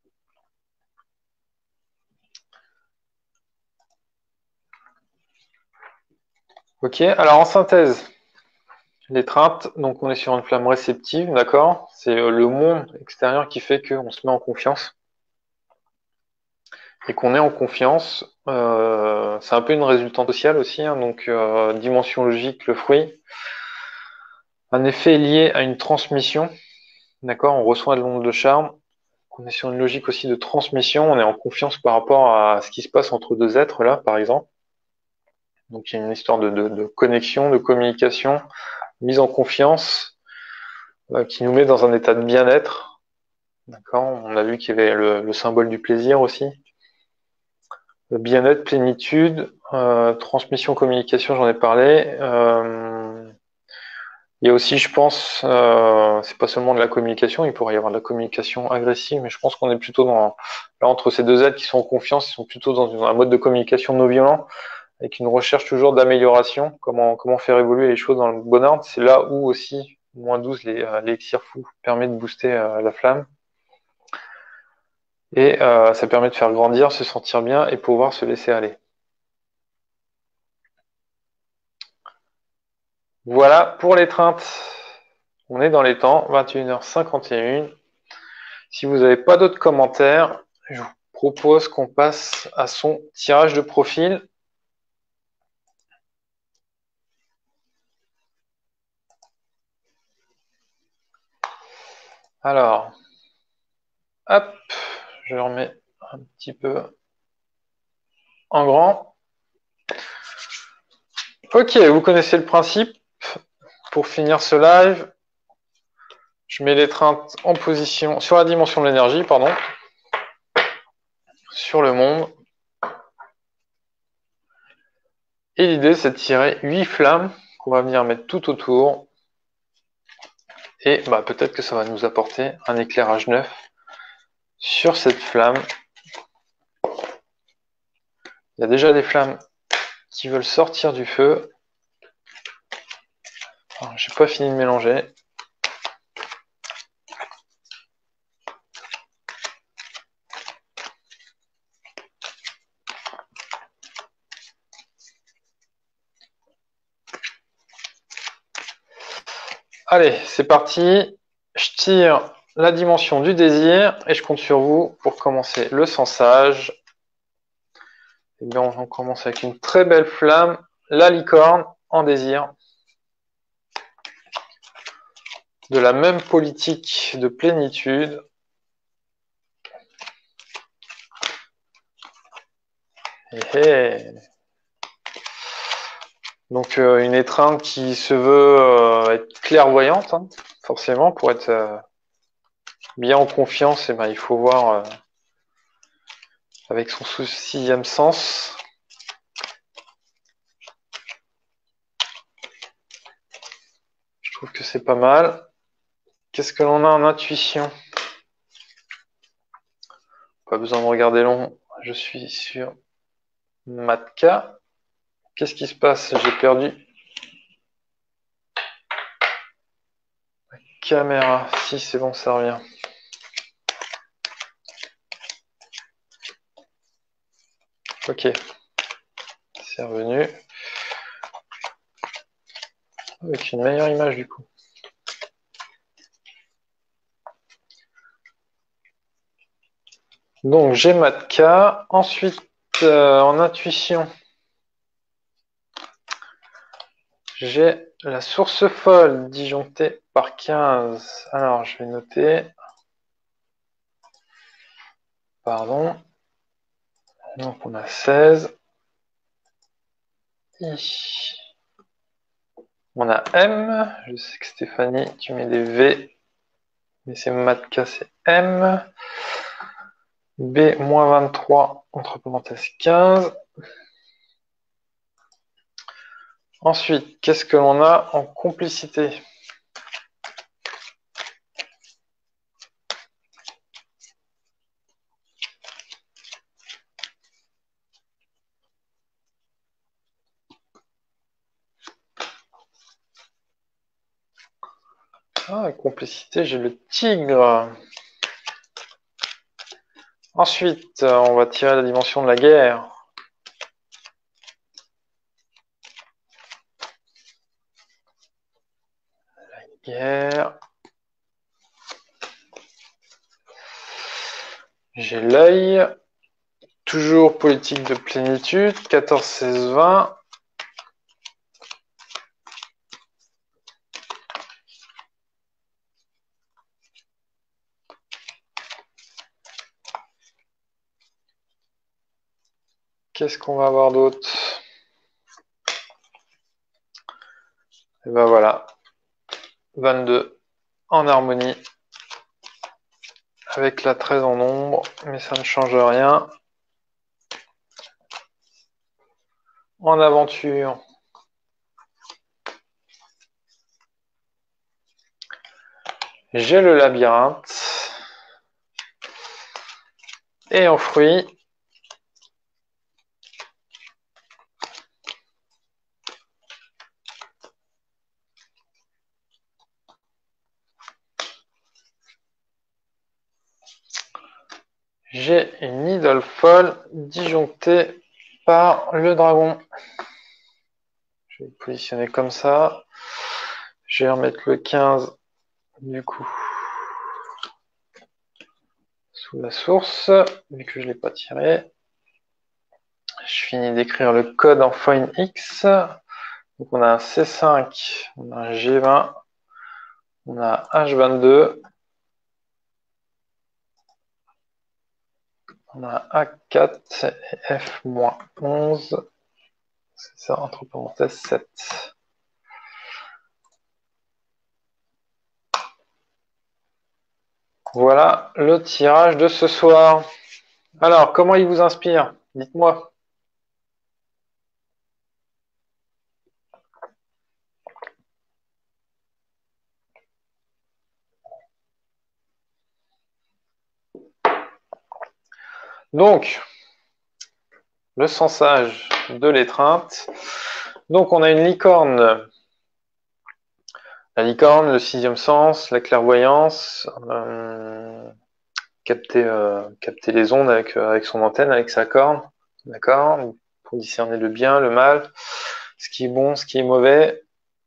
S1: Ok, alors en synthèse, l'étreinte, donc on est sur une flamme réceptive, d'accord? C'est le monde extérieur qui fait qu'on se met en confiance. Et qu'on est en confiance, euh, c'est un peu une résultante sociale aussi, hein, donc euh, dimension logique, le fruit. Un effet lié à une transmission, d'accord? On reçoit de l'onde de charme. On est sur une logique aussi de transmission, on est en confiance par rapport à ce qui se passe entre deux êtres là, par exemple. Donc il y a une histoire de, de, de connexion, de communication, mise en confiance, euh, qui nous met dans un état de bien-être. D'accord? On a vu qu'il y avait le, le symbole du plaisir aussi. Le bien-être, plénitude, euh, transmission, communication, j'en ai parlé. Euh, il y a aussi, je pense, euh, c'est pas seulement de la communication, il pourrait y avoir de la communication agressive, mais je pense qu'on est plutôt dans là entre ces deux êtres qui sont en confiance, ils sont plutôt dans un mode de communication non violent, avec une recherche toujours d'amélioration, comment comment faire évoluer les choses dans le bon ordre. C'est là où aussi moins douze, l'élixir fou permet de booster euh, la flamme. Et euh, ça permet de faire grandir, se sentir bien et pouvoir se laisser aller. Voilà pour l'étreinte. On est dans les temps, vingt et une heures cinquante et un. Si vous n'avez pas d'autres commentaires, je vous propose qu'on passe à son tirage de profil. Alors, hop, je le remets un petit peu en grand. Ok, vous connaissez le principe. Pour finir ce live, je mets l'étreinte en position sur la dimension de l'énergie, pardon, sur le monde. Et l'idée, c'est de tirer huit flammes qu'on va venir mettre tout autour. Et bah, peut-être que ça va nous apporter un éclairage neuf sur cette flamme. Il y a déjà des flammes qui veulent sortir du feu. J'ai pas fini de mélanger. Allez, c'est parti. Je tire la dimension du désir et je compte sur vous pour commencer le sensage. Et bien, on commence avec une très belle flamme, la licorne en désir. De la même politique de plénitude. Et hey. Donc euh, une étreinte qui se veut euh, être clairvoyante, hein, forcément, pour être euh, bien en confiance, et ben, il faut voir euh, avec son sixième sens. Je trouve que c'est pas mal. Qu'est-ce que l'on a en intuition? Pas besoin de regarder long, je suis sur Matka. Qu'est-ce qui se passe? J'ai perdu la caméra. Si, c'est bon, ça revient. Ok, c'est revenu. Avec une meilleure image du coup. Donc j'ai Matka. Ensuite, euh, en intuition, j'ai la source folle disjonctée par quinze. Alors, je vais noter. Pardon. Donc, on a seize. I. On a M. Je sais que Stéphanie, tu mets des V. Mais c'est Matka, c'est M. B, moins vingt-trois, entre parenthèses quinze. Ensuite, qu'est-ce que l'on a en complicité? Ah, complicité, j'ai le tigre. Ensuite, on va tirer la dimension de la guerre. La guerre. J'ai l'œil. Toujours politique de plénitude. quatorze, seize, vingt. Qu'est-ce qu'on va avoir d'autre? Et ben voilà. vingt-deux en harmonie. Avec la treize en ombre. Mais ça ne change rien. En aventure. J'ai le labyrinthe. Et en fruit. j'ai une idole folle disjonctée par le dragon. Je vais le positionner comme ça. Je vais remettre le quinze du coup sous la source, vu que je ne l'ai pas tiré. Je finis d'écrire le code en FoinX. Donc on a un C cinq, on a un G vingt, on a un H vingt-deux, on a A quatre et F onze. C'est ça, entre parenthèses sept. Voilà le tirage de ce soir. Alors, comment il vous inspire? Dites-moi. Donc, le sensage de l'étreinte. Donc, on a une licorne. La licorne, le sixième sens, la clairvoyance, euh, capter, euh, capter les ondes avec, euh, avec son antenne, avec sa corne, d'accord, pour discerner le bien, le mal, ce qui est bon, ce qui est mauvais.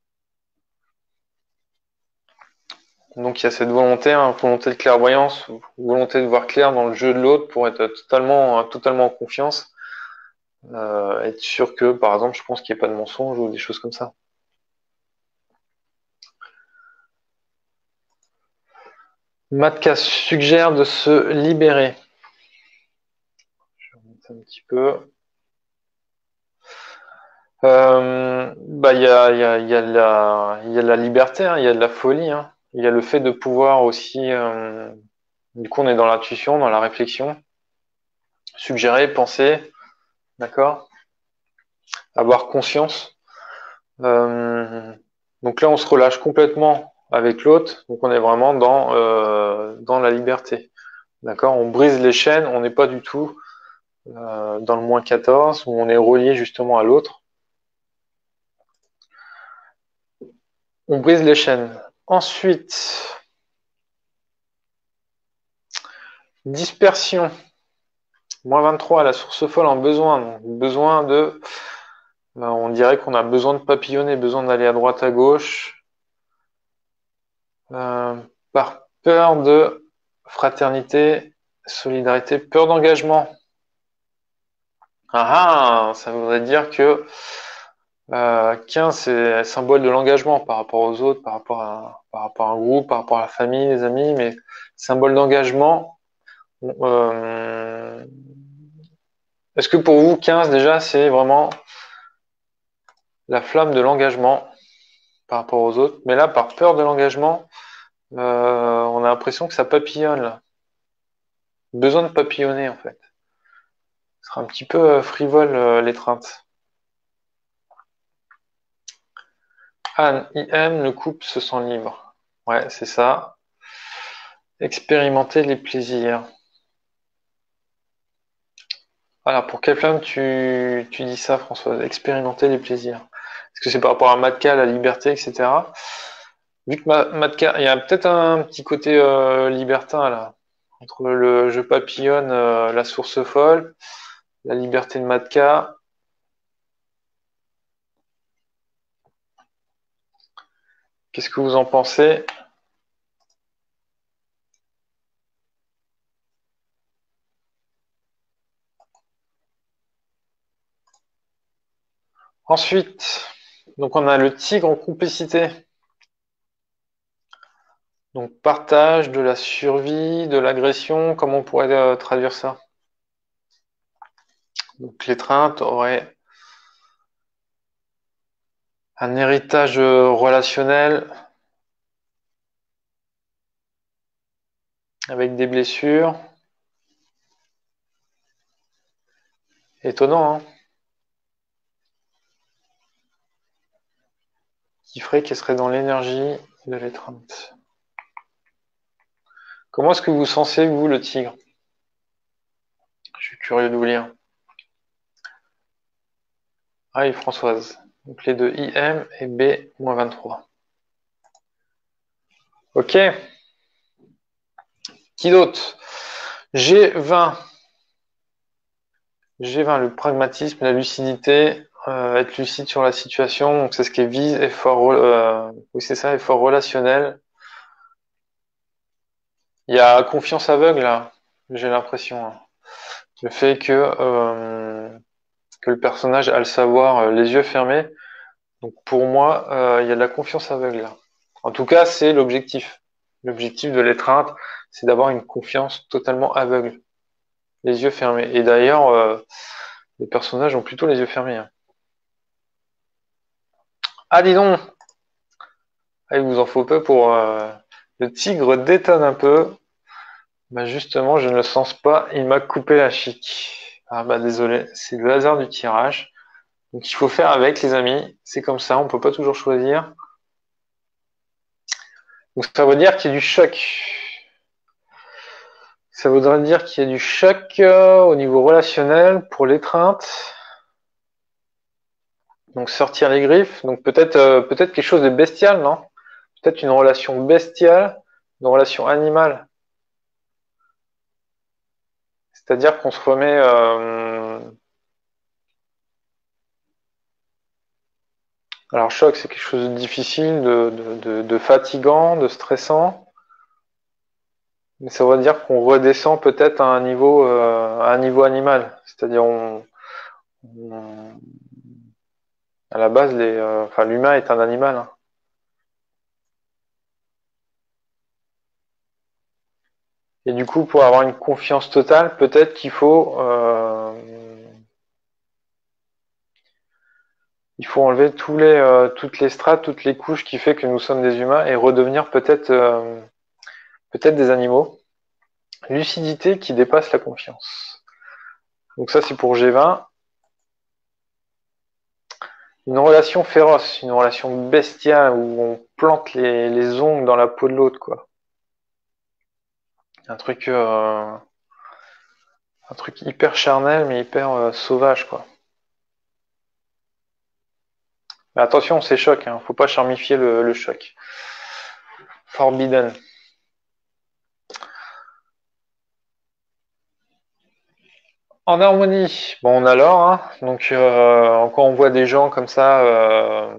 S1: Donc il y a cette volonté, hein, volonté de clairvoyance, volonté de voir clair dans le jeu de l'autre pour être totalement, totalement en confiance, euh, être sûr que, par exemple, je pense qu'il n'y ait pas de mensonge ou des choses comme ça. Matka suggère de se libérer. Je vais remonter un petit peu. Euh, bah, il y a, y a, y a de la, il y a de la liberté, hein, il y a de la folie, hein. Il y a le fait de pouvoir aussi, euh, du coup, on est dans l'intuition, dans la réflexion, suggérer, penser, d'accord, avoir conscience. Euh, donc là, on se relâche complètement avec l'autre, donc on est vraiment dans, euh, dans la liberté, d'accord. On brise les chaînes, on n'est pas du tout euh, dans le moins quatorze, où on est relié justement à l'autre. On brise les chaînes. Ensuite, dispersion. moins vingt-trois, la source folle en besoin. Donc, besoin de, ben, on dirait qu'on a besoin de papillonner, besoin d'aller à droite, à gauche, euh, par peur de fraternité, solidarité, peur d'engagement. Ah, ah, ça voudrait dire que euh, quinze, c'est symbole de l'engagement par rapport aux autres, par rapport à, par rapport à un groupe, par rapport à la famille, les amis, mais symbole d'engagement. Euh, Est-ce que pour vous, quinze déjà, c'est vraiment la flamme de l'engagement par rapport aux autres? Mais là, par peur de l'engagement, euh, on a l'impression que ça papillonne là. Besoin de papillonner en fait. Ce sera un petit peu euh, frivole euh, l'étreinte. Anne, I M, le couple se sent libre. Ouais, c'est ça. Expérimenter les plaisirs. Alors, pour quelle flamme tu, tu dis ça, Françoise? Expérimenter les plaisirs. Est-ce que c'est par rapport à Matka, la liberté, et cetera. Vu que Ma- Matka, il y a peut-être un petit côté euh, libertin là. Entre le je papillonne, euh, la source folle, la liberté de Matka. Qu'est-ce que vous en pensez? Ensuite, donc on a le tigre en complicité. Donc partage de la survie, de l'agression, comment on pourrait euh, traduire ça? Donc l'étreinte aurait un héritage euh, relationnel avec des blessures. Étonnant, hein? Qui ferait qu'elle serait dans l'énergie de l'étreinte. Comment est-ce que vous sensez, vous, le tigre? Je suis curieux de vous lire. Ah, et Françoise. Donc les deux I M et B moins vingt-trois. Ok. Qui d'autre? G vingt. G vingt, le pragmatisme, la lucidité, euh, être lucide sur la situation. Donc c'est ce qui est vise, effort, euh, oui c'est ça, effort relationnel. Il y a confiance aveugle là, j'ai l'impression, hein. Le fait que euh, que le personnage a le savoir, euh, les yeux fermés. Donc pour moi, euh, il y a de la confiance aveugle là. En tout cas, c'est l'objectif. L'objectif de l'étreinte, c'est d'avoir une confiance totalement aveugle, les yeux fermés. Et d'ailleurs, euh, les personnages ont plutôt les yeux fermés, hein. Ah, dis donc! Ah, il vous en faut peu pour... euh, Le tigre détonne un peu. Bah justement, je ne le sens pas. Il m'a coupé la chic. Ah bah désolé, c'est le hasard du tirage. Donc il faut faire avec, les amis. C'est comme ça, on peut pas toujours choisir. Donc ça veut dire qu'il y a du choc. Ça voudrait dire qu'il y a du choc euh, au niveau relationnel pour l'étreinte. Donc sortir les griffes. Donc peut-être euh, peut-être quelque chose de bestial, non? Peut-être une relation bestiale, une relation animale. C'est-à-dire qu'on se remet... euh, Alors choc, c'est quelque chose de difficile, de, de, de, de fatigant, de stressant. Mais ça veut dire qu'on redescend peut-être à un niveau, euh, à un niveau animal. C'est-à-dire on, on- à la base, les, euh, enfin l'humain est un animal, hein. Et du coup, pour avoir une confiance totale, peut-être qu'il faut, euh, il faut enlever tous les, euh, toutes les strates, toutes les couches qui fait que nous sommes des humains et redevenir peut-être, euh, peut-être des animaux. Lucidité qui dépasse la confiance. Donc ça, c'est pour G vingt. Une relation féroce, une relation bestiale où on plante les, les ongles dans la peau de l'autre, quoi. Un truc, euh, un truc hyper charnel mais hyper euh, sauvage, quoi. Mais attention, c'est choc, hein. Faut pas charmifier le, le choc. Forbidden. En harmonie, bon, on a l'or, hein. Donc euh, quand on voit des gens comme ça, euh,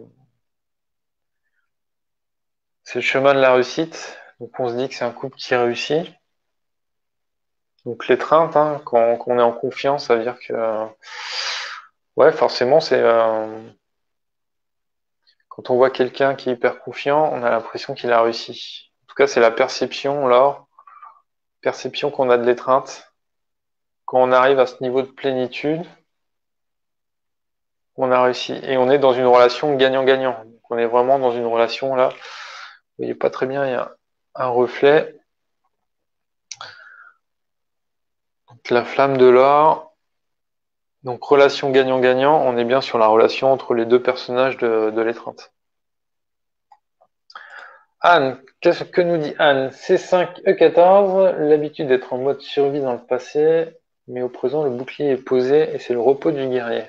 S1: c'est le chemin de la réussite. Donc on se dit que c'est un couple qui réussit. Donc l'étreinte, hein, quand, quand on est en confiance, ça veut dire que, euh, ouais, forcément, c'est euh, quand on voit quelqu'un qui est hyper confiant, on a l'impression qu'il a réussi. En tout cas, c'est la perception, l'or, perception qu'on a de l'étreinte. Quand on arrive à ce niveau de plénitude, on a réussi. Et on est dans une relation gagnant-gagnant. Donc on est vraiment dans une relation là. Vous voyez pas très bien, il y a un reflet. Donc la flamme de l'or. Donc relation gagnant-gagnant, on est bien sur la relation entre les deux personnages de, de l'étreinte. Anne, qu'est-ce que nous dit Anne? C cinq E quatorze, l'habitude d'être en mode survie dans le passé, mais au présent le bouclier est posé et c'est le repos du guerrier.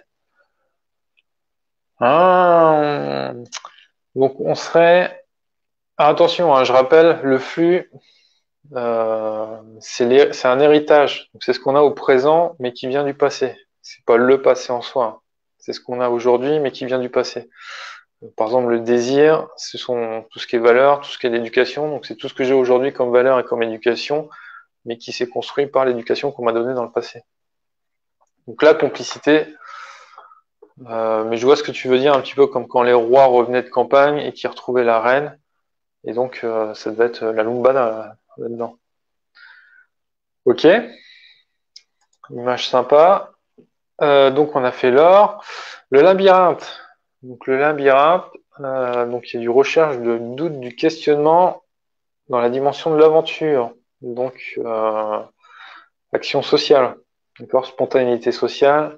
S1: Ah, donc on serait... Ah, attention, hein, je rappelle, le flux, euh, c'est l'hé- c'est un héritage. Donc c'est ce qu'on a au présent, mais qui vient du passé. C'est pas le passé en soi, hein. C'est ce qu'on a aujourd'hui, mais qui vient du passé. Par exemple, le désir, ce sont tout ce qui est valeur, tout ce qui est l'éducation. Donc c'est tout ce que j'ai aujourd'hui comme valeur et comme éducation, mais qui s'est construit par l'éducation qu'on m'a donnée dans le passé. Donc la complicité, euh, mais je vois ce que tu veux dire, un petit peu comme quand les rois revenaient de campagne et qui retrouvaient la reine, et donc euh, ça devait être la Lumba là- là-dedans. Ok, image sympa. Euh, donc on a fait l'or. Le labyrinthe. Donc le labyrinthe, euh, donc il y a du recherche, de doute, du questionnement dans la dimension de l'aventure. Donc euh, action sociale, d'accord, spontanéité sociale.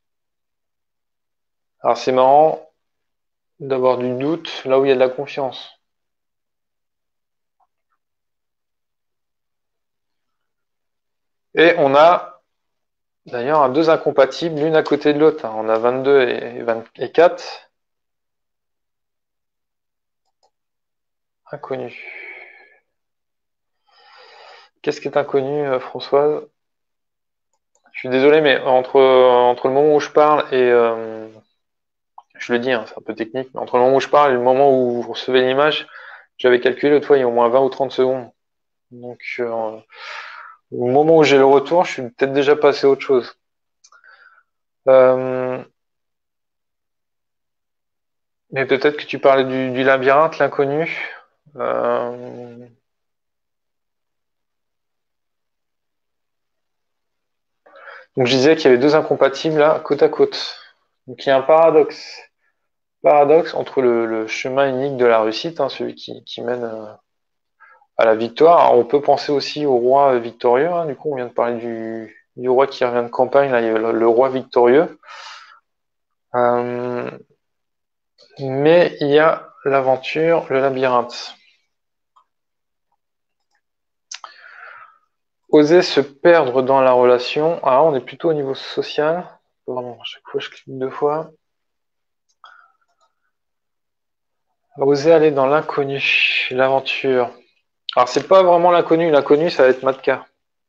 S1: Alors c'est marrant d'avoir du doute là où il y a de la confiance. Et on a d'ailleurs un deux incompatibles l'une à côté de l'autre, hein. On a vingt-deux et, vingt et quatre. Inconnu. Qu'est-ce qui est inconnu, euh, Françoise? Je suis désolé, mais entre, entre le moment où je parle et... euh, je le dis, hein, c'est un peu technique, mais entre le moment où je parle et le moment où vous recevez l'image, j'avais calculé l'autre fois, il y a au moins vingt ou trente secondes. Donc, euh, au moment où j'ai le retour, je suis peut-être déjà passé à autre chose. Euh, mais peut-être que tu parlais du, du labyrinthe, l'inconnu. Euh, donc, je disais qu'il y avait deux incompatibles là, côte à côte. Donc, il y a un paradoxe. Paradoxe entre le, le chemin unique de la réussite, hein, celui qui, qui mène euh, à la victoire. Alors, on peut penser aussi au roi euh, victorieux. Hein. Du coup, on vient de parler du, du roi qui revient de campagne. Là, il y a le, le roi victorieux. Euh, mais il y a l'aventure, le labyrinthe. Oser se perdre dans la relation. Alors, on est plutôt au niveau social. Pardon, à chaque fois, je clique deux fois. Oser aller dans l'inconnu, l'aventure. Alors, c'est pas vraiment l'inconnu. L'inconnu, ça va être Matka.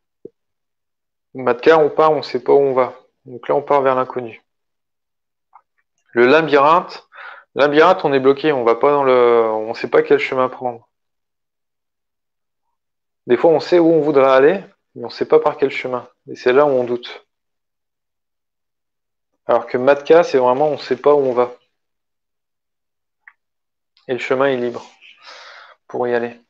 S1: Matka, on part, on sait pas où on va. Donc là, on part vers l'inconnu. Le labyrinthe, labyrinthe, on est bloqué, on va pas dans le, on sait pas quel chemin prendre. Des fois, on sait où on voudrait aller, mais on sait pas par quel chemin. Et c'est là où on doute. Alors que Matka, c'est vraiment, on sait pas où on va. Et le chemin est libre pour y aller.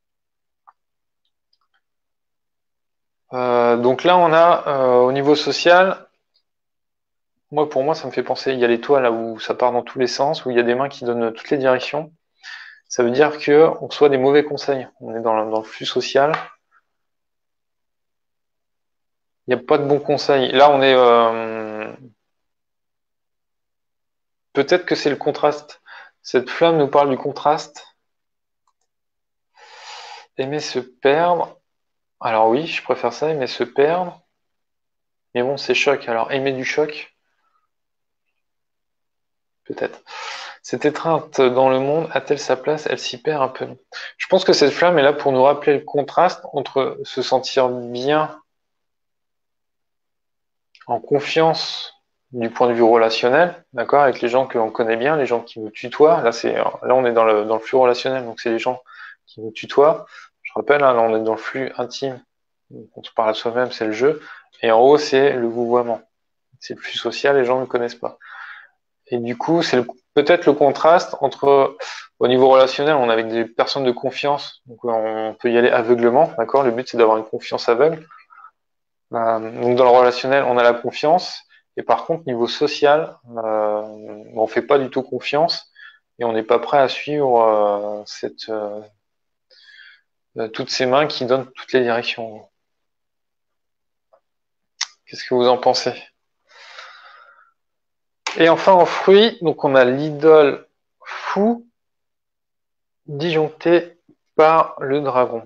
S1: Euh, donc là, on a, euh, au niveau social, moi, pour moi, ça me fait penser, il y a l'étoile là où ça part dans tous les sens, où il y a des mains qui donnent toutes les directions. Ça veut dire que on reçoit des mauvais conseils. On est dans le, dans le flux social. Il n'y a pas de bons conseils. Là, on est, euh, peut-être que c'est le contraste. Cette flamme nous parle du contraste. Aimer se perdre. Alors oui, je préfère ça, aimer se perdre. Mais bon, c'est choc. Alors, aimer du choc, peut-être. Cette étreinte dans le monde a-t-elle sa place? Elle s'y perd un peu. Je pense que cette flamme est là pour nous rappeler le contraste entre se sentir bien, en confiance du point de vue relationnel, d'accord, avec les gens que l'on connaît bien, les gens qui nous tutoient. Là, c'est, là, on est dans le, dans le flux relationnel, donc c'est les gens qui nous tutoient. Je rappelle, hein, là, on est dans le flux intime. Quand on parle à soi-même, c'est le jeu. Et en haut, c'est le vouvoiement. C'est le flux social, les gens ne le connaissent pas. Et du coup, c'est peut-être le contraste entre, au niveau relationnel, on est avec des personnes de confiance, donc on peut y aller aveuglement, d'accord? Le but, c'est d'avoir une confiance aveugle. Euh, donc dans le relationnel, on a la confiance, et par contre, niveau social, euh, on fait pas du tout confiance, et on n'est pas prêt à suivre euh, cette, euh, toutes ces mains qui donnent toutes les directions. Qu'est-ce que vous en pensez? Et enfin, en fruit, donc on a l'idole fou disjoncté par le dragon.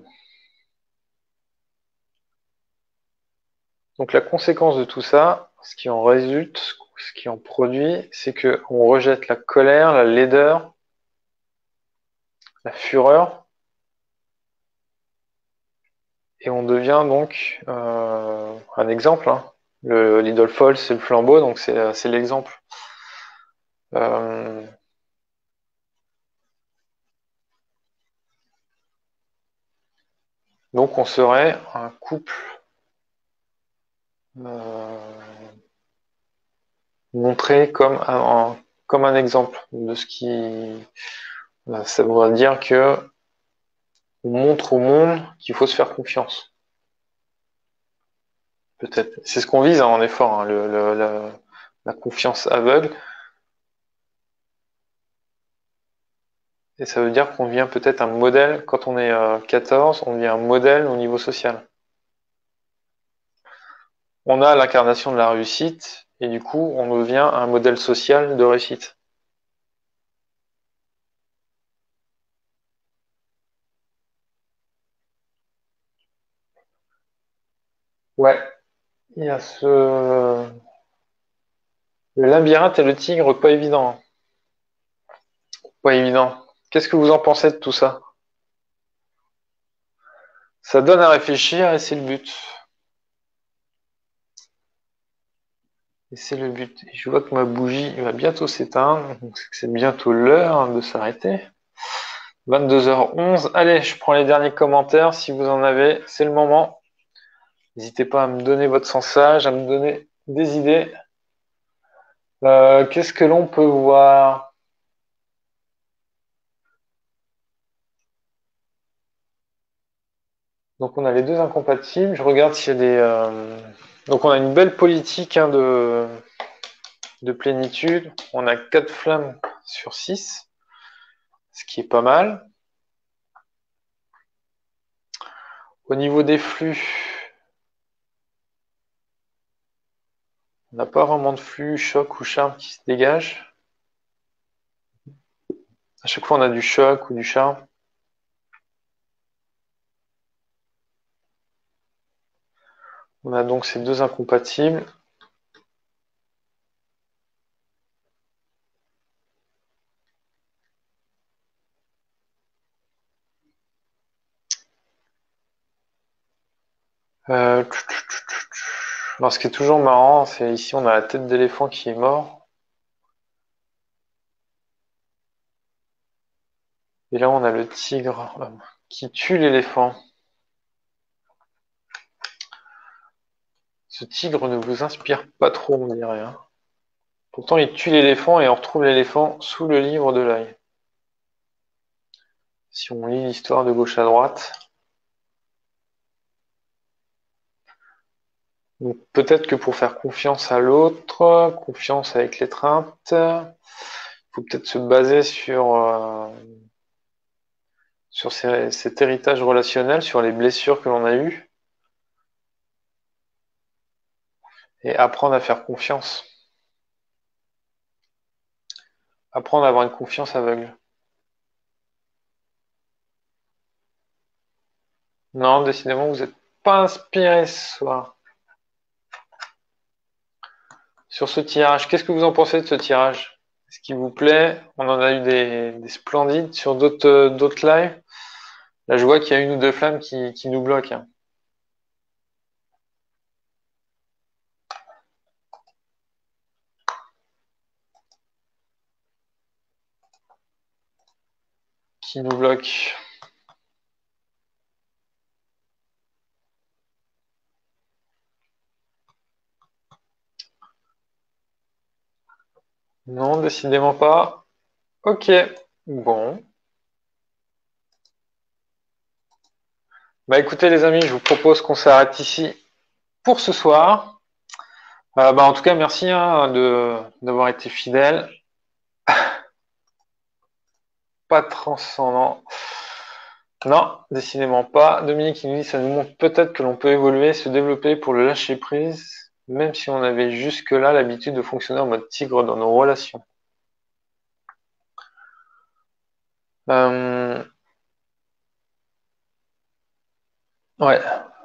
S1: Donc la conséquence de tout ça, ce qui en résulte, ce qui en produit, c'est que on rejette la colère, la laideur, la fureur, et on devient donc euh, un exemple. Hein. Le l'idole folle, c'est le flambeau, donc c'est c'est l'exemple. Euh, donc on serait un couple euh, montré comme un, un- comme un exemple de ce qui, ça voudrait dire que on montre au monde qu'il faut se faire confiance. Peut-être. C'est ce qu'on vise hein, en effort, hein, le, le- la, la confiance aveugle. Et ça veut dire qu'on devient peut-être un modèle, quand on est euh, quatorze, on devient un modèle au niveau social. On a l'incarnation de la réussite, et du coup, on devient un modèle social de réussite. Ouais, il y a ce... Le labyrinthe et le tigre, pas évident. Hein. Pas évident. Qu'est-ce que vous en pensez de tout ça? Ça donne à réfléchir et c'est le but. Et c'est le but. Et je vois que ma bougie va bientôt s'éteindre, donc c'est bientôt l'heure de s'arrêter. vingt-deux heures onze. Allez, je prends les derniers commentaires. Si vous en avez, c'est le moment. N'hésitez pas à me donner votre sensage, à me donner des idées. Euh, Qu'est-ce que l'on peut voir? Donc on a les deux incompatibles. Je regarde s'il y a des... Euh... Donc on a une belle politique hein, de... de plénitude. On a quatre flammes sur six, ce qui est pas mal. Au niveau des flux, on n'a pas vraiment de flux, choc ou charme qui se dégage. À chaque fois on a du choc ou du charme. On a donc ces deux incompatibles. Euh... Alors, ce qui est toujours marrant, c'est ici on a la tête d'éléphant qui est mort. Et là on a le tigre euh, qui tue l'éléphant. Ce tigre ne vous inspire pas trop, on dirait. Hein. Pourtant il tue l'éléphant et on retrouve l'éléphant sous le livre de l'œil. Si on lit l'histoire de gauche à droite. Donc peut-être que pour faire confiance à l'autre, confiance avec l'étreinte, il faut peut-être se baser sur, euh, sur ces- cet héritage relationnel, sur les blessures que l'on a eues, et apprendre à faire confiance. Apprendre à avoir une confiance aveugle. Non, décidément, vous n'êtes pas inspiré ce soir. Sur ce tirage, qu'est-ce que vous en pensez de ce tirage? Est-ce qu'il vous plaît? On en a eu des, des splendides sur d'autres euh, d'autres lives. Là, je vois qu'il y a une ou deux flammes qui, qui nous bloquent. Hein. Qui nous bloquent. Non, décidément pas. Ok, bon. Bah écoutez les amis, je vous propose qu'on s'arrête ici pour ce soir. Euh, bah, en tout cas, merci hein, de d'avoir été fidèle. Pas transcendant. Non, décidément pas. Dominique il nous dit ça nous montre peut-être que l'on peut évoluer, se développer pour le lâcher prise, même si on avait jusque-là l'habitude de fonctionner en mode tigre dans nos relations. Euh... Ouais.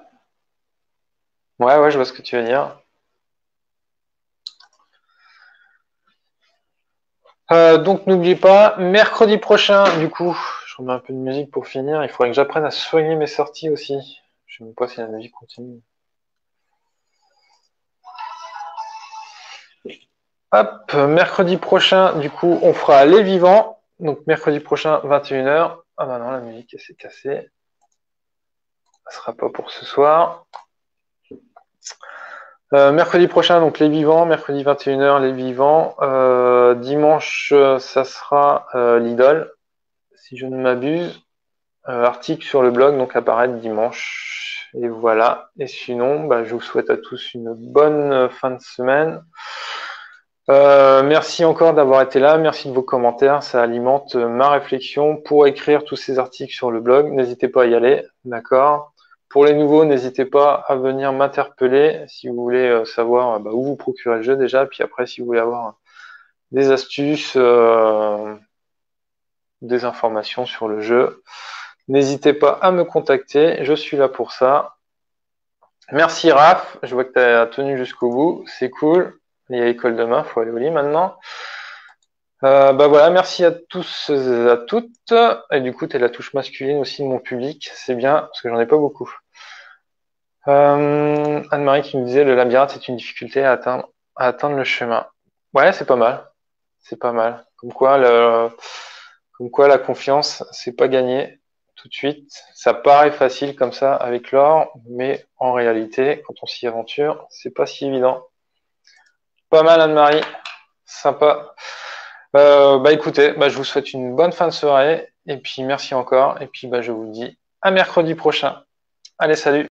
S1: Ouais, ouais, je vois ce que tu veux dire. Euh, donc n'oubliez pas, mercredi prochain, du coup, je remets un peu de musique pour finir. Il faudrait que j'apprenne à soigner mes sorties aussi. Je sais même pas si la musique continue. Hop, mercredi prochain, du coup, on fera les vivants. Donc mercredi prochain, vingt et une heures. Ah bah non, la musique elle s'est cassée. Ça sera pas pour ce soir. Euh, mercredi prochain, donc les vivants. Mercredi vingt et une heures, les vivants. Euh, dimanche, ça sera euh, l'idole, si je ne m'abuse. Euh, article sur le blog, donc apparaître dimanche. Et voilà. Et sinon, bah, je vous souhaite à tous une bonne fin de semaine. Euh, merci encore d'avoir été là. Merci de vos commentaires. Ça alimente ma réflexion pour écrire tous ces articles sur le blog. N'hésitez pas à y aller. D'accord. Pour les nouveaux, n'hésitez pas à venir m'interpeller si vous voulez savoir bah, où vous procurez le jeu déjà. Puis après, si vous voulez avoir des astuces, euh, des informations sur le jeu, n'hésitez pas à me contacter. Je suis là pour ça. Merci Raph. Je vois que tu as tenu jusqu'au bout. C'est cool. Il y a école demain. Il faut aller au lit maintenant. Euh, bah voilà, merci à tous, à toutes. Et du coup, tu es la touche masculine aussi de mon public. C'est bien, parce que j'en ai pas beaucoup. Euh, Anne-Marie qui me disait le labyrinthe est une difficulté à atteindre, à atteindre le chemin. Ouais, c'est pas mal. C'est pas mal. Comme quoi, le, comme quoi la confiance, c'est pas gagné tout de suite. Ça paraît facile comme ça avec l'or, mais en réalité, quand on s'y aventure, c'est pas si évident. Pas mal, Anne-Marie. Sympa. Euh, bah écoutez, bah, je vous souhaite une bonne fin de soirée et puis merci encore et puis bah, je vous dis à mercredi prochain. Allez, salut!